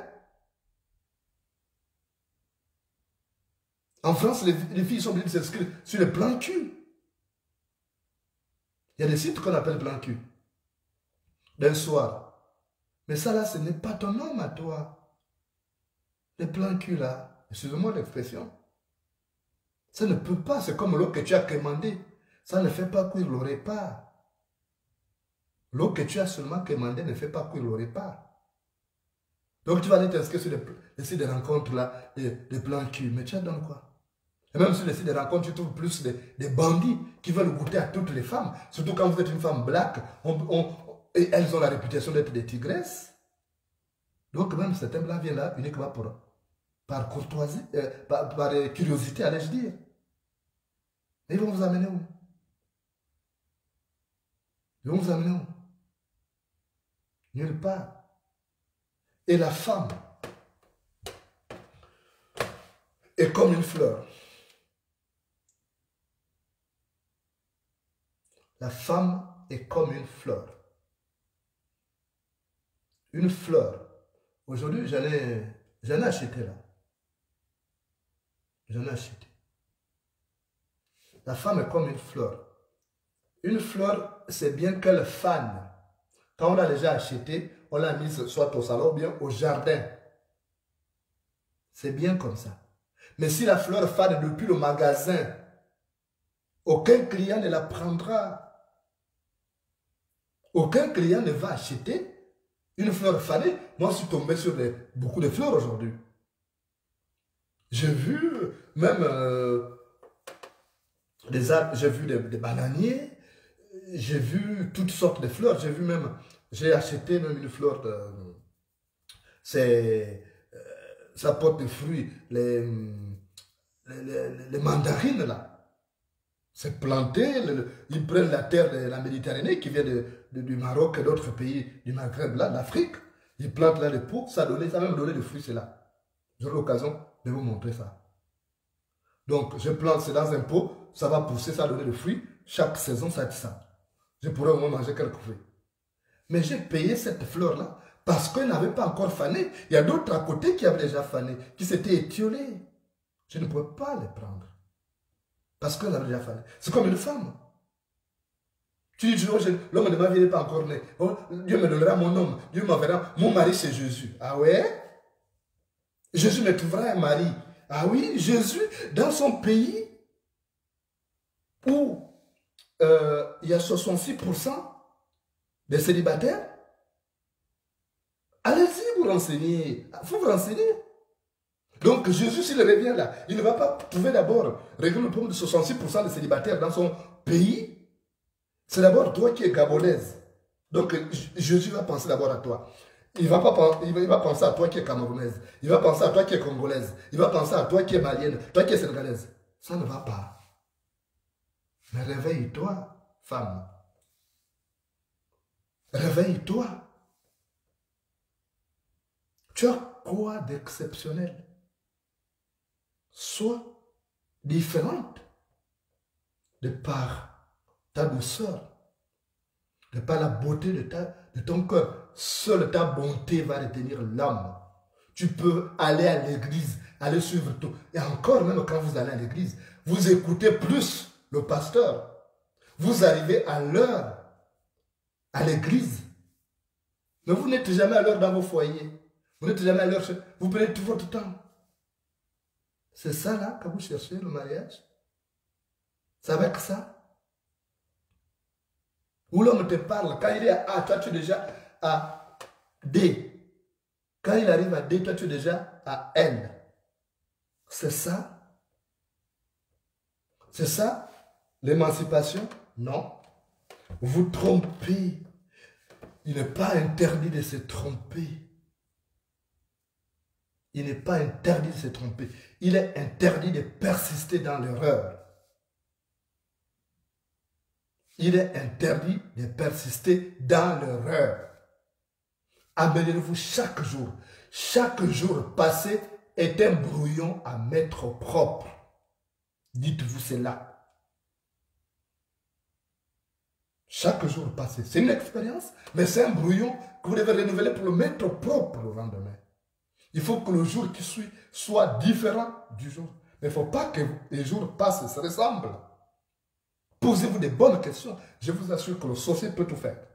En France, les filles sont obligées de s'inscrire sur le plan cul. Il y a des sites qu'on appelle plan cul. D'un soir. Mais ça là, ce n'est pas ton homme à toi. Les plans cul là. Excusez-moi l'expression. Ça ne peut pas, c'est comme l'eau que tu as commandée. Ça ne fait pas cuire le repas. L'eau que tu as seulement commandée ne fait pas cuire le repas. Donc tu vas aller t'inscrire sur les sites de rencontres là, des plans cul. Mais tu as donné quoi? Et même sur les sites de rencontres, tu trouves plus des bandits qui veulent goûter à toutes les femmes. Surtout quand vous êtes une femme black, et elles ont la réputation d'être des tigresses. Donc même certains blancs viennent là uniquement par courtoisie, par curiosité, allais-je dire. Et ils vont vous amener où? Ils vont vous amener où? Nulle part. Et la femme est comme une fleur. La femme est comme une fleur. Une fleur. Aujourd'hui, j'en ai acheté là. J'en ai acheté. La femme est comme une fleur. Une fleur, c'est bien qu'elle fane. Quand on l'a déjà acheté, on l'a mise soit au salon ou bien au jardin. C'est bien comme ça. Mais si la fleur fane depuis le magasin, aucun client ne la prendra. Aucun client ne va acheter une fleur fanée. Moi, je suis tombé sur beaucoup de fleurs aujourd'hui. J'ai vu même j'ai vu des bananiers, j'ai vu toutes sortes de fleurs. J'ai acheté même une fleur ça porte des fruits, les mandarines là. C'est planté, ils prennent la terre de la Méditerranée qui vient du Maroc et d'autres pays du Maghreb, là, l'Afrique. Ils plantent là les pots, ça a même donné des fruits, c'est là. J'aurai l'occasion de vous montrer ça. Donc, je plante, c'est dans un pot, ça va pousser, ça va donner des fruits. Chaque saison, ça dit ça. Je pourrais au moins manger quelques fruits. Mais j'ai payé cette fleur-là parce qu'elle n'avait pas encore fané. Il y a d'autres à côté qui avaient déjà fané, qui s'étaient étiolés. Je ne pouvais pas les prendre. Parce qu'elle avait déjà fané. C'est comme une femme. Tu dis, l'homme de ma vie n'est pas encore né. Oh, Dieu me donnera mon homme. Dieu m'enverra. Mon mari, c'est Jésus. Ah ouais? Jésus me trouvera un mari. Ah oui, Jésus, dans son pays, où il y a 66% des célibataires, allez-y vous renseigner. Il faut vous renseigner. Donc Jésus, s'il revient là, il ne va pas trouver d'abord, régler le problème de 66% des célibataires dans son pays. C'est d'abord toi qui es gabonaise. Donc Jésus va penser d'abord à toi. Il va penser à toi qui es camerounaise. Il va penser à toi qui es congolaise. Il va penser à toi qui es malienne, toi qui es sénégalaise. Ça ne va pas. Mais réveille-toi, femme. Réveille-toi. Tu as quoi d'exceptionnel? Sois différente de par ta douceur, de par la beauté de ton cœur. Seule ta bonté va retenir l'âme. Tu peux aller à l'église, aller suivre tout. Et encore, même quand vous allez à l'église, vous écoutez plus le pasteur. Vous arrivez à l'heure à l'église. Mais vous n'êtes jamais à l'heure dans vos foyers. Vous n'êtes jamais à l'heure. Vous prenez tout votre temps. C'est ça là que vous cherchez, le mariage? C'est avec ça? Où l'homme te parle, quand il est à A, toi tu es déjà à D. Quand il arrive à D, toi tu es déjà à N. C'est ça? C'est ça? L'émancipation? Non. Vous trompez. Il n'est pas interdit de se tromper. Il n'est pas interdit de se tromper. Il est interdit de persister dans l'erreur. Il est interdit de persister dans l'erreur. Amenez-vous chaque jour. Chaque jour passé est un brouillon à mettre propre. Dites-vous cela. Chaque jour passé. C'est une expérience, mais c'est un brouillon que vous devez renouveler pour le mettre propre le lendemain. Il faut que le jour qui suit soit différent du jour. Mais il ne faut pas que les jours passent et se ressemblent. Posez-vous des bonnes questions. Je vous assure que le sorcier peut tout faire.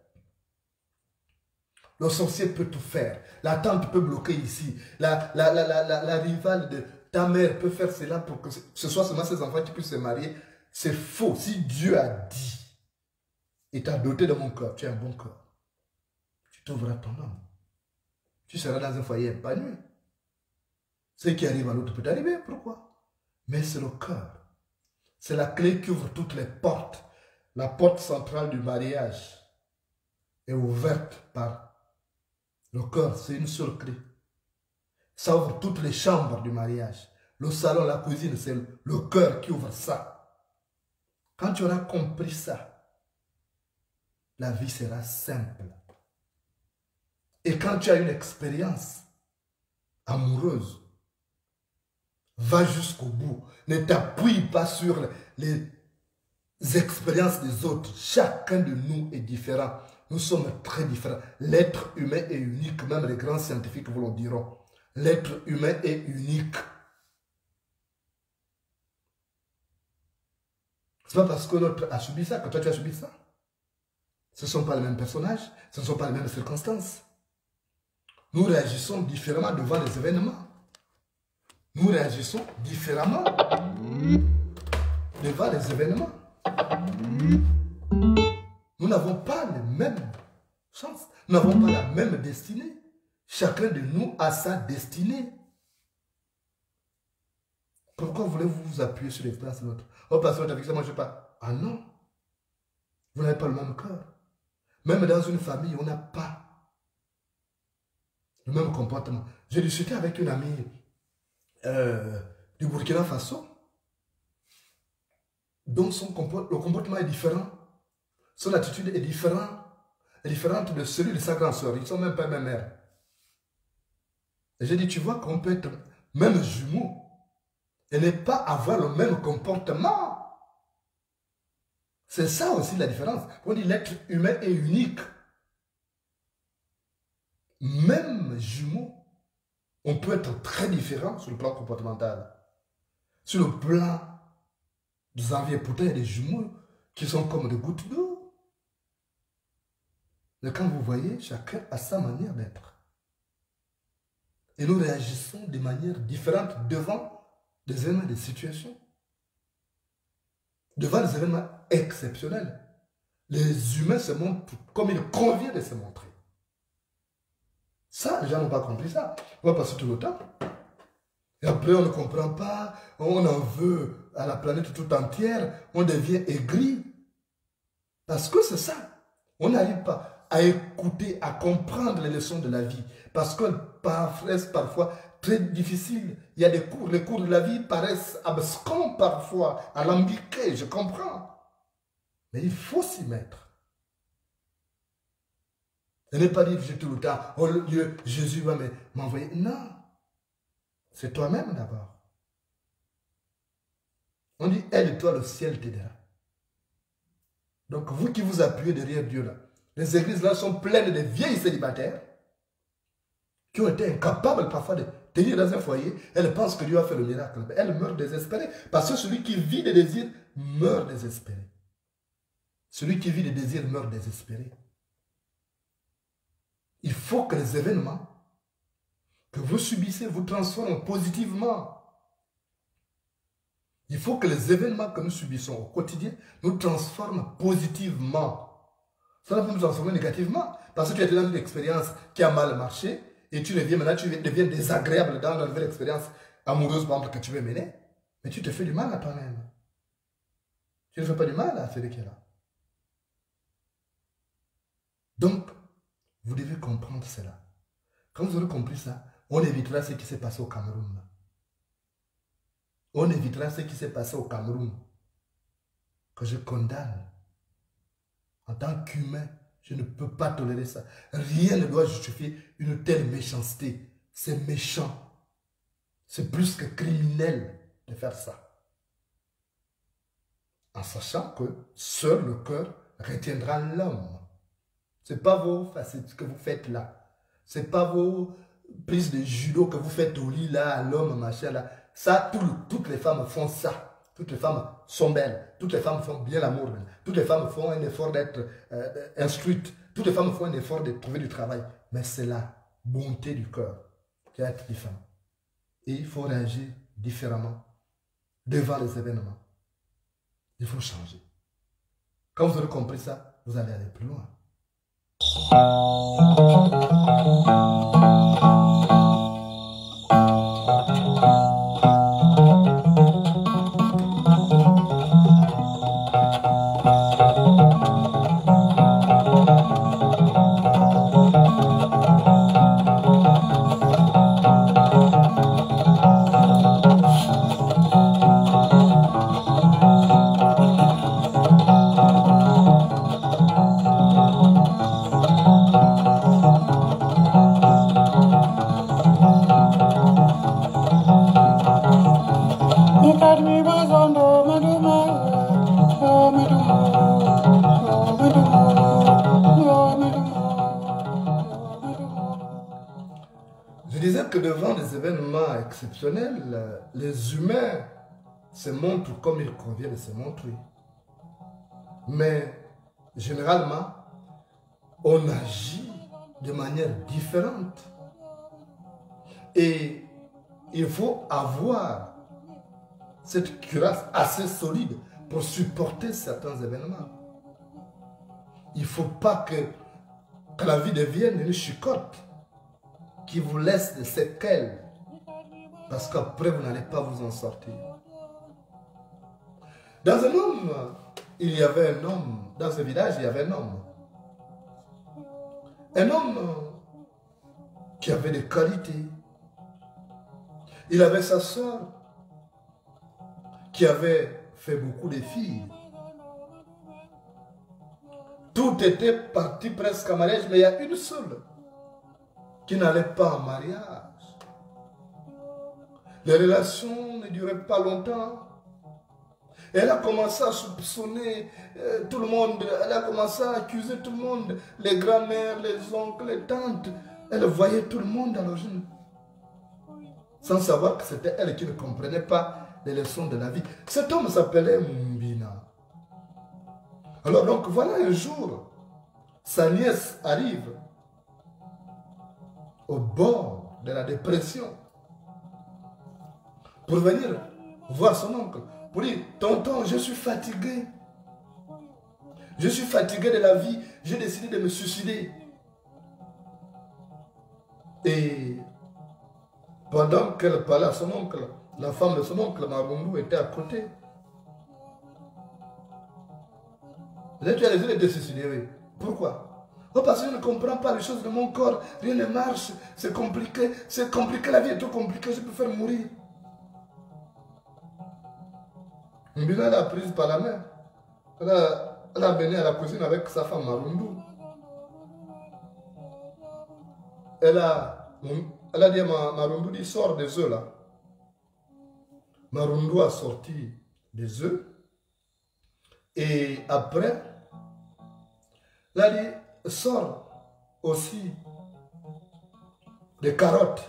Le sorcier peut tout faire. La tante peut bloquer ici. La rivale ta mère peut faire cela pour que ce soit seulement ses enfants qui puissent se marier. C'est faux. Si Dieu a dit et t'a doté de mon cœur, tu as un bon cœur, tu t'ouvres ton homme. Tu seras dans un foyer épanoui. Ce qui arrive à l'autre peut arriver. Pourquoi? Mais c'est le cœur. C'est la clé qui ouvre toutes les portes. La porte centrale du mariage est ouverte par le cœur. C'est une seule clé. Ça ouvre toutes les chambres du mariage. Le salon, la cuisine, c'est le cœur qui ouvre ça. Quand tu auras compris ça, la vie sera simple. Et quand tu as une expérience amoureuse, va jusqu'au bout. Ne t'appuie pas sur les expériences des autres. Chacun de nous est différent. Nous sommes très différents. L'être humain est unique. Même les grands scientifiques vous le diront. L'être humain est unique. Ce n'est pas parce que l'autre a subi ça que toi tu as subi ça. Ce ne sont pas les mêmes personnages. Ce ne sont pas les mêmes circonstances. Nous réagissons différemment devant les événements. Nous réagissons différemment devant les événements. Nous n'avons pas les mêmes chances. Nous n'avons pas la même destinée. Chacun de nous a sa destinée. Pourquoi voulez-vous vous appuyer sur l'expérience de l'autre? Oh, parce que avec ça, moi je ne sais pas. Ah non. Vous n'avez pas le même cœur. Même dans une famille, on n'a pas le même comportement. J'ai discuté avec une amie du Burkina Faso, dont le comportement est différent. Son attitude est différente de celui de sa grande soeur. Ils ne sont même pas même mère. Et j'ai dit, tu vois qu'on peut être même jumeaux et ne pas avoir le même comportement. C'est ça aussi la différence. On dit l'être humain est unique. Même jumeaux, on peut être très différent sur le plan comportemental. Sur le plan des envies, pourtant il y a des jumeaux qui sont comme des gouttes d'eau. Mais quand vous voyez, chacun a sa manière d'être. Et nous réagissons de manière différente devant des événements, des situations. Devant des événements exceptionnels. Les humains se montrent comme il convient de se montrer. Ça, les gens n'ont pas compris ça. On va passer tout le temps. Et après, on ne comprend pas. On en veut à la planète tout entière. On devient aigri. Parce que c'est ça. On n'arrive pas à écouter, à comprendre les leçons de la vie. Parce qu'elles paraissent parfois très difficiles. Il y a des cours. Les cours de la vie paraissent abscons parfois, alambiqués. Je comprends. Mais il faut s'y mettre. Et ne pas dire que j'ai tout le temps, oh Dieu, Jésus va m'envoyer. Non. C'est toi-même d'abord. On dit, aide-toi, le ciel t'aidera. Donc vous qui vous appuyez derrière Dieu là, les églises là sont pleines de vieilles célibataires qui ont été incapables parfois de tenir dans un foyer. Elles pensent que Dieu va faire le miracle. Elles meurent désespérées. Parce que celui qui vit des désirs meurt désespéré. Celui qui vit des désirs meurt désespéré. Il faut que les événements que vous subissez vous transforment positivement. Il faut que les événements que nous subissons au quotidien nous transforment positivement. Ça ne peut nous transformer négativement. Parce que tu étais dans une expérience qui a mal marché et tu reviens maintenant, tu deviens désagréable dans la nouvelle expérience amoureuse par exemple, que tu veux mener. Mais tu te fais du mal à toi-même. Tu ne fais pas du mal à celui qui est là. Donc, vous devez comprendre cela. Quand vous aurez compris ça, on évitera ce qui s'est passé au Cameroun. On évitera ce qui s'est passé au Cameroun. Que je condamne. En tant qu'humain, je ne peux pas tolérer ça. Rien ne doit justifier une telle méchanceté. C'est méchant. C'est plus que criminel de faire ça. En sachant que seul le cœur retiendra l'homme. Ce n'est pas vos facettes que vous faites là. Ce n'est pas vos prises de judo que vous faites au lit là, à l'homme, machin là. Ça, toutes les femmes font ça. Toutes les femmes sont belles. Toutes les femmes font bien l'amour. Toutes les femmes font un effort d'être instruites. Toutes les femmes font un effort de trouver du travail. Mais c'est la bonté du cœur qui a été différente. Et il faut réagir différemment devant les événements. Il faut changer. Quand vous aurez compris ça, vous allez aller plus loin. Je disais que devant des événements exceptionnels, les humains se montrent comme il convient de se montrer. Mais généralement, on agit de manière différente. Et il faut avoir cette cuirasse assez solide pour supporter certains événements. Il ne faut pas que la vie devienne une chicotte qui vous laisse des séquelles, parce qu'après vous n'allez pas vous en sortir. Dans un homme, il y avait un homme, dans un village, il y avait un homme. Un homme qui avait des qualités. Il avait sa soeur qui avait fait beaucoup de filles. Tout était parti presque en mariage, mais il y a une seule qui n'allait pas en mariage. Les relations ne duraient pas longtemps. Elle a commencé à soupçonner tout le monde. Elle a commencé à accuser tout le monde. Les grands-mères, les oncles, les tantes. Elle voyait tout le monde à l'origine. Sans savoir que c'était elle qui ne comprenait pas les leçons de la vie. Cet homme s'appelait Mbina. Alors donc voilà un jour, sa nièce arrive au bord de la dépression pour venir voir son oncle. Pour dire, tonton, je suis fatigué. Je suis fatigué de la vie. J'ai décidé de me suicider. Et pendant qu'elle parlait à son oncle, la femme de son oncle, Marundu, était à côté. Elle a décidé de se suicider, oui. Pourquoi? Oh, parce que je ne comprends pas les choses de mon corps. Rien ne marche. C'est compliqué. C'est compliqué. La vie est trop compliquée. Je peux faire mourir. Mbina l'a prise par la main. Elle a mené à la cuisine avec sa femme Marundu. Elle a dit à Marundu, dit, sors des œufs là. Marundu a sorti des œufs. Et après, elle a dit, sors aussi des carottes.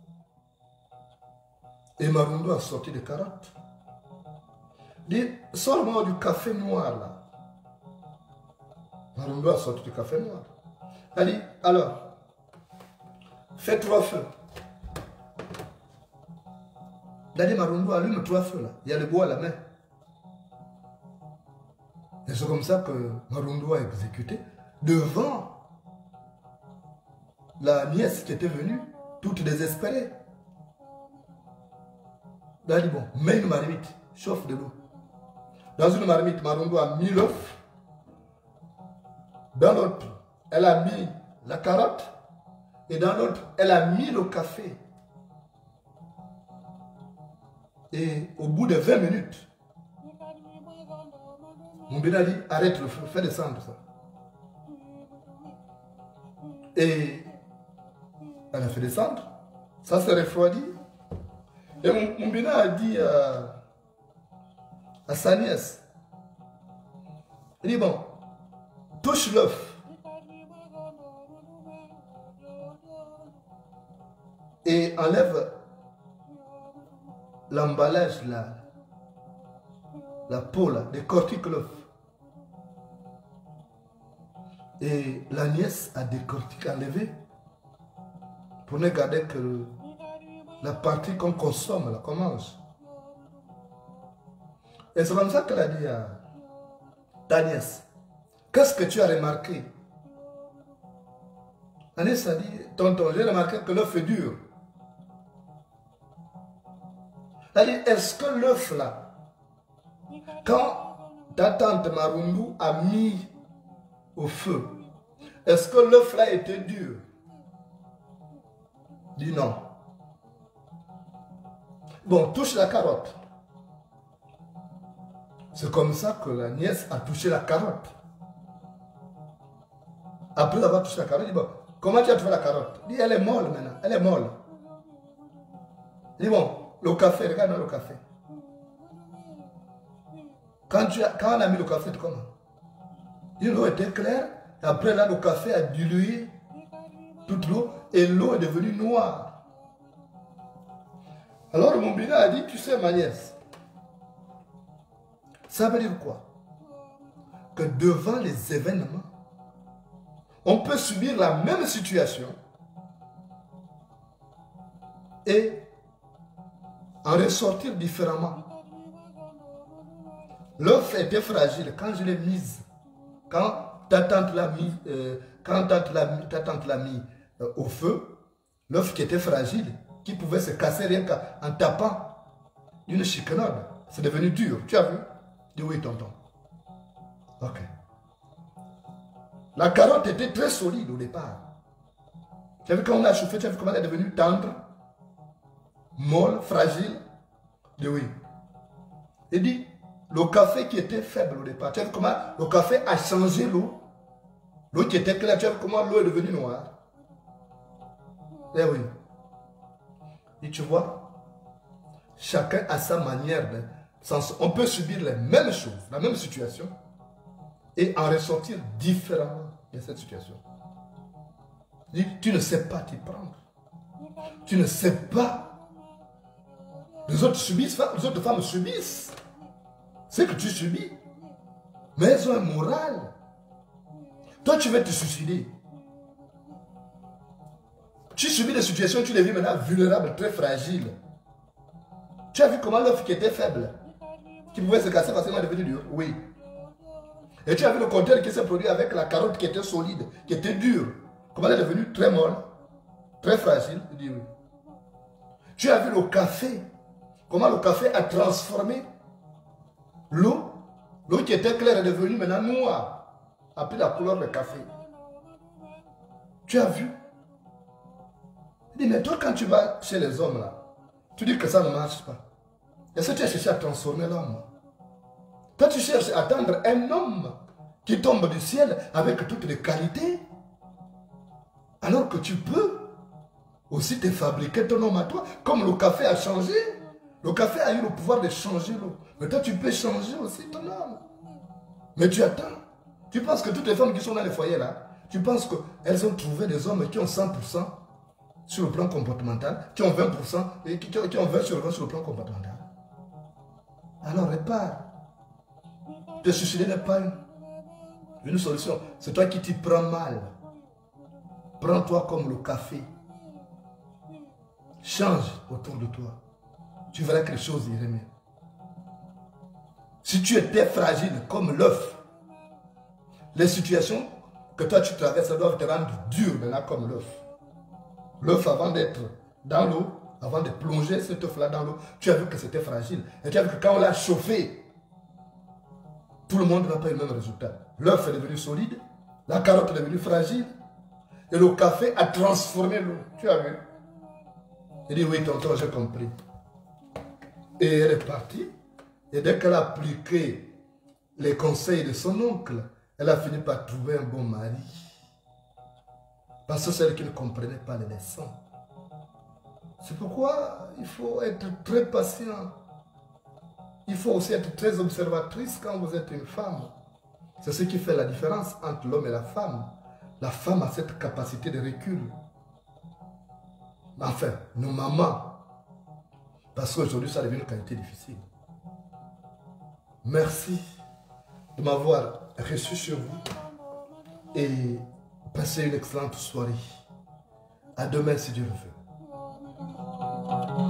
Et Marundu a sorti des carottes. Dit, sors-moi du café noir là. Marundu a sorti du café noir. Elle dit, alors, fais 3 feux. Elle a dit, Marundu, allume 3 feux là. Il y a le bois à la main. Et c'est comme ça que Marundu a exécuté devant la nièce qui était venue, toute désespérée. Elle a dit, bon, mets une marmite, chauffe de l'eau. Dans une marmite, Marundu a mis l'œuf. Dans l'autre, elle a mis la carotte. Et dans l'autre, elle a mis le café. Et au bout de 20 minutes, Mbina a dit, arrête le feu, fais descendre ça. Et elle a fait descendre. Ça s'est refroidi. Et Mbina a dit à sa nièce, il dit, bon, touche l'œuf. Et enlève l'emballage là, la peau là, décortique l'œuf. Et la nièce a décortiqué, enlevé, pour ne garder que la partie qu'on consomme, qu'on mange. Et c'est comme ça qu'elle a dit à ta nièce, qu'est-ce que tu as remarqué? La nièce a dit, tonton, j'ai remarqué que l'œuf est dur. Elle a dit, est-ce que l'œuf là, quand ta tante Marungu a mis au feu, est-ce que l'œuf là était dur? Dit non. Bon, touche la carotte. C'est comme ça que la nièce a touché la carotte. Après avoir touché la carotte, il dit, bon, comment tu as trouvé la carotte? Il dit, elle est molle maintenant, elle est molle. Il dit, bon, le café, regarde le café. Quand on a mis le café, comment? L'eau était claire, et après là, le café a dilué toute l'eau, et l'eau est devenue noire. Alors mon bina a dit, tu sais ma nièce, ça veut dire quoi? Que devant les événements, on peut subir la même situation et en ressortir différemment. L'œuf était fragile quand je l'ai mise. Quand ta tante l'a mis, au feu, l'œuf qui était fragile, qui pouvait se casser rien qu'en tapant d'une chicanade, c'est devenu dur. Tu as vu? Dis oui, tonton. Ok. La carotte était très solide au départ. Tu as vu quand on a chauffé, tu as vu comment elle est devenue tendre, molle, fragile? Dis oui. Il dit, le café qui était faible au départ, tu as vu comment le café a changé l'eau? L'eau qui était claire, tu as vu comment l'eau est devenue noire? Eh oui. Et tu vois, chacun a sa manière de... On peut subir les mêmes choses, la même situation, et en ressortir différemment de cette situation. Tu ne sais pas t'y prendre. Tu ne sais pas. Les autres subissent, les autres femmes subissent. C'est que tu subis. Mais elles ont un moral. Toi, tu veux te suicider. Tu subis des situations, tu les vis maintenant vulnérables, très fragiles. Tu as vu comment l'œuf qui était faible, qui pouvait se casser facilement, est devenu dur? Oui. Et tu as vu le contraire qui s'est produit avec la carotte qui était solide, qui était dure. Comment elle est devenue très molle, très fragile? Je dis oui. Tu as vu le café, comment le café a transformé l'eau. L'eau qui était claire est devenue maintenant noire, a pris la couleur du café. Tu as vu? Je dis, mais toi quand tu vas chez les hommes là, tu dis que ça ne marche pas. Est-ce que tu as cherché à transformer l'homme? Toi, tu cherches à attendre un homme qui tombe du ciel avec toutes les qualités. Alors que tu peux aussi te fabriquer ton homme à toi. Comme le café a changé. Le café a eu le pouvoir de changer l'eau. Mais toi, tu peux changer aussi ton homme. Mais tu attends. Tu penses que toutes les femmes qui sont dans les foyers là, tu penses qu'elles ont trouvé des hommes qui ont 100% sur le plan comportemental, qui ont 20% et qui ont 20 sur 20 sur le plan comportemental. Alors répare. Te suicider n'est pas une solution. C'est toi qui t'y prends mal. Prends-toi comme le café. Change autour de toi. Tu verras que les choses iraient mieux. Si tu étais fragile comme l'œuf, les situations que toi tu traverses doivent te rendre dur maintenant comme l'œuf. L'œuf, avant d'être dans l'eau, avant de plonger cet œuf là dans l'eau, tu as vu que c'était fragile. Et tu as vu que quand on l'a chauffé, tout le monde n'a pas eu le même résultat. L'œuf est devenu solide, la carotte est devenue fragile, et le café a transformé l'eau. Tu as vu? Il dit oui, tonton, j'ai compris. Et elle est partie. Et dès qu'elle a appliqué les conseils de son oncle, elle a fini par trouver un bon mari. Parce que c'est elle qui ne comprenait pas les leçons. C'est pourquoi il faut être très patient. Il faut aussi être très observatrice quand vous êtes une femme. C'est ce qui fait la différence entre l'homme et la femme. La femme a cette capacité de recul. Enfin, nos mamans. Parce qu'aujourd'hui, ça devient une qualité difficile. Merci de m'avoir reçu sur vous. Et passez une excellente soirée. À demain si Dieu le veut.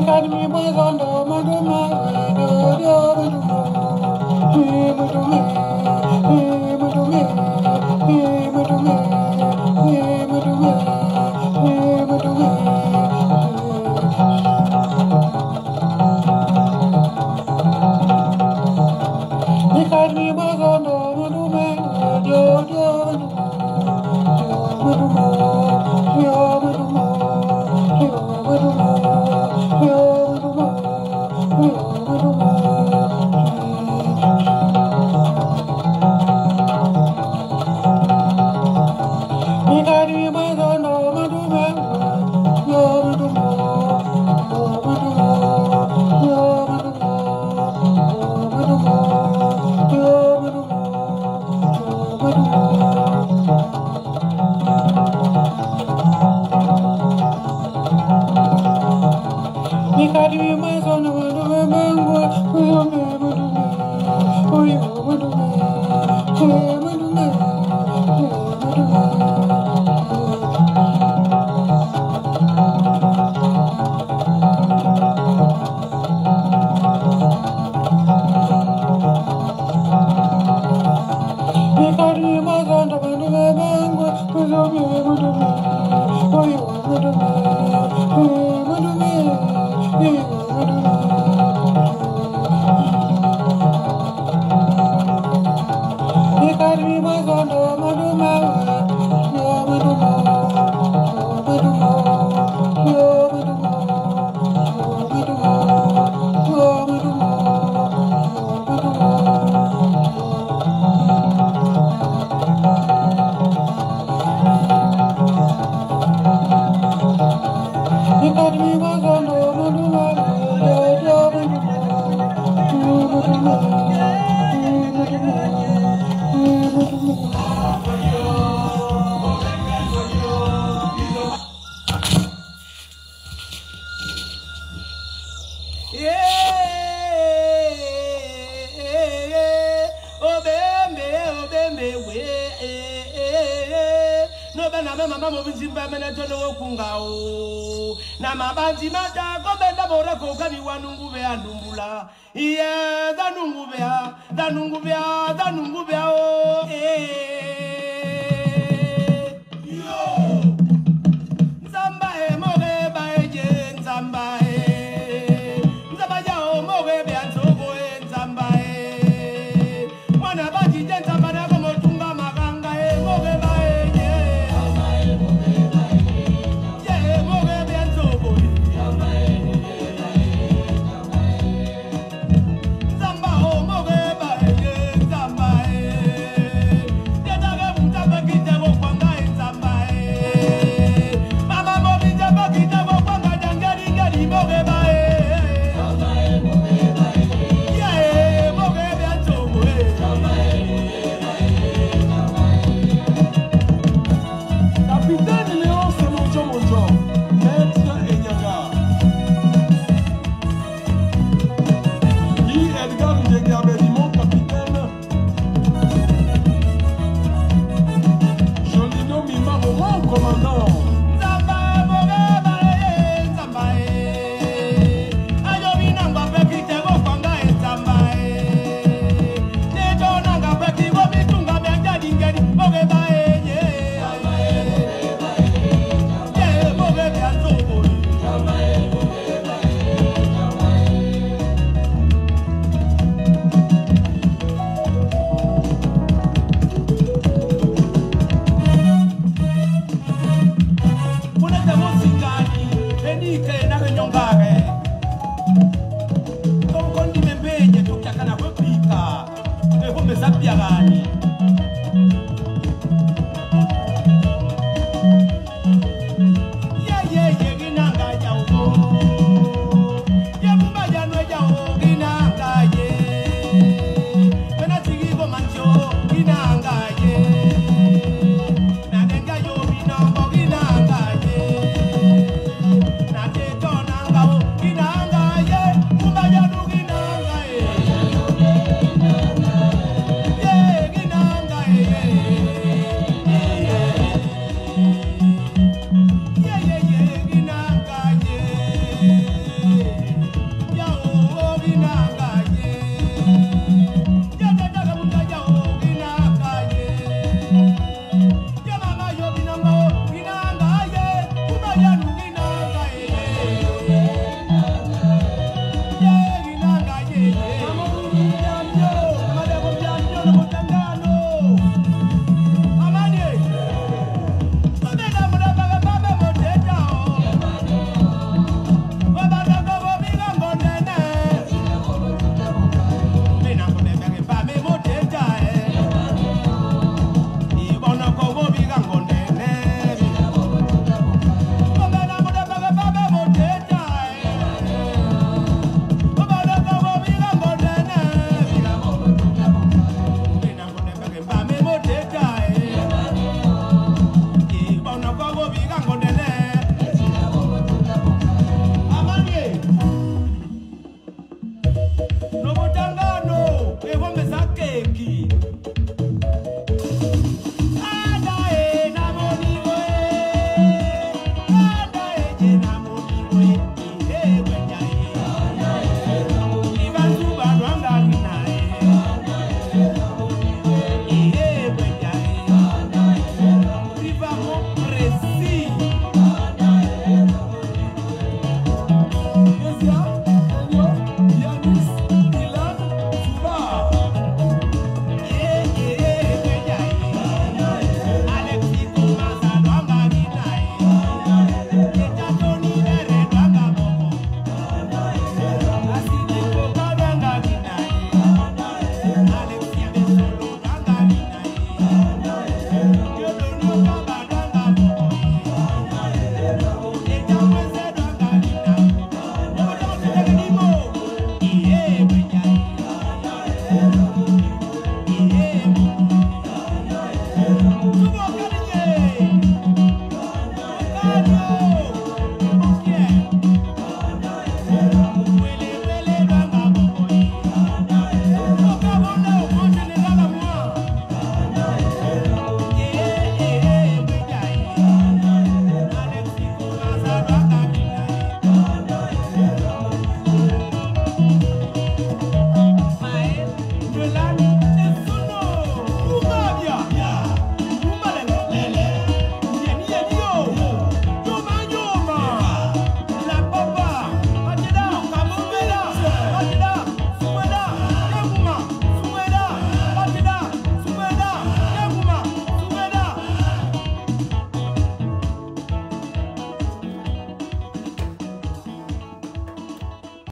Sappiagani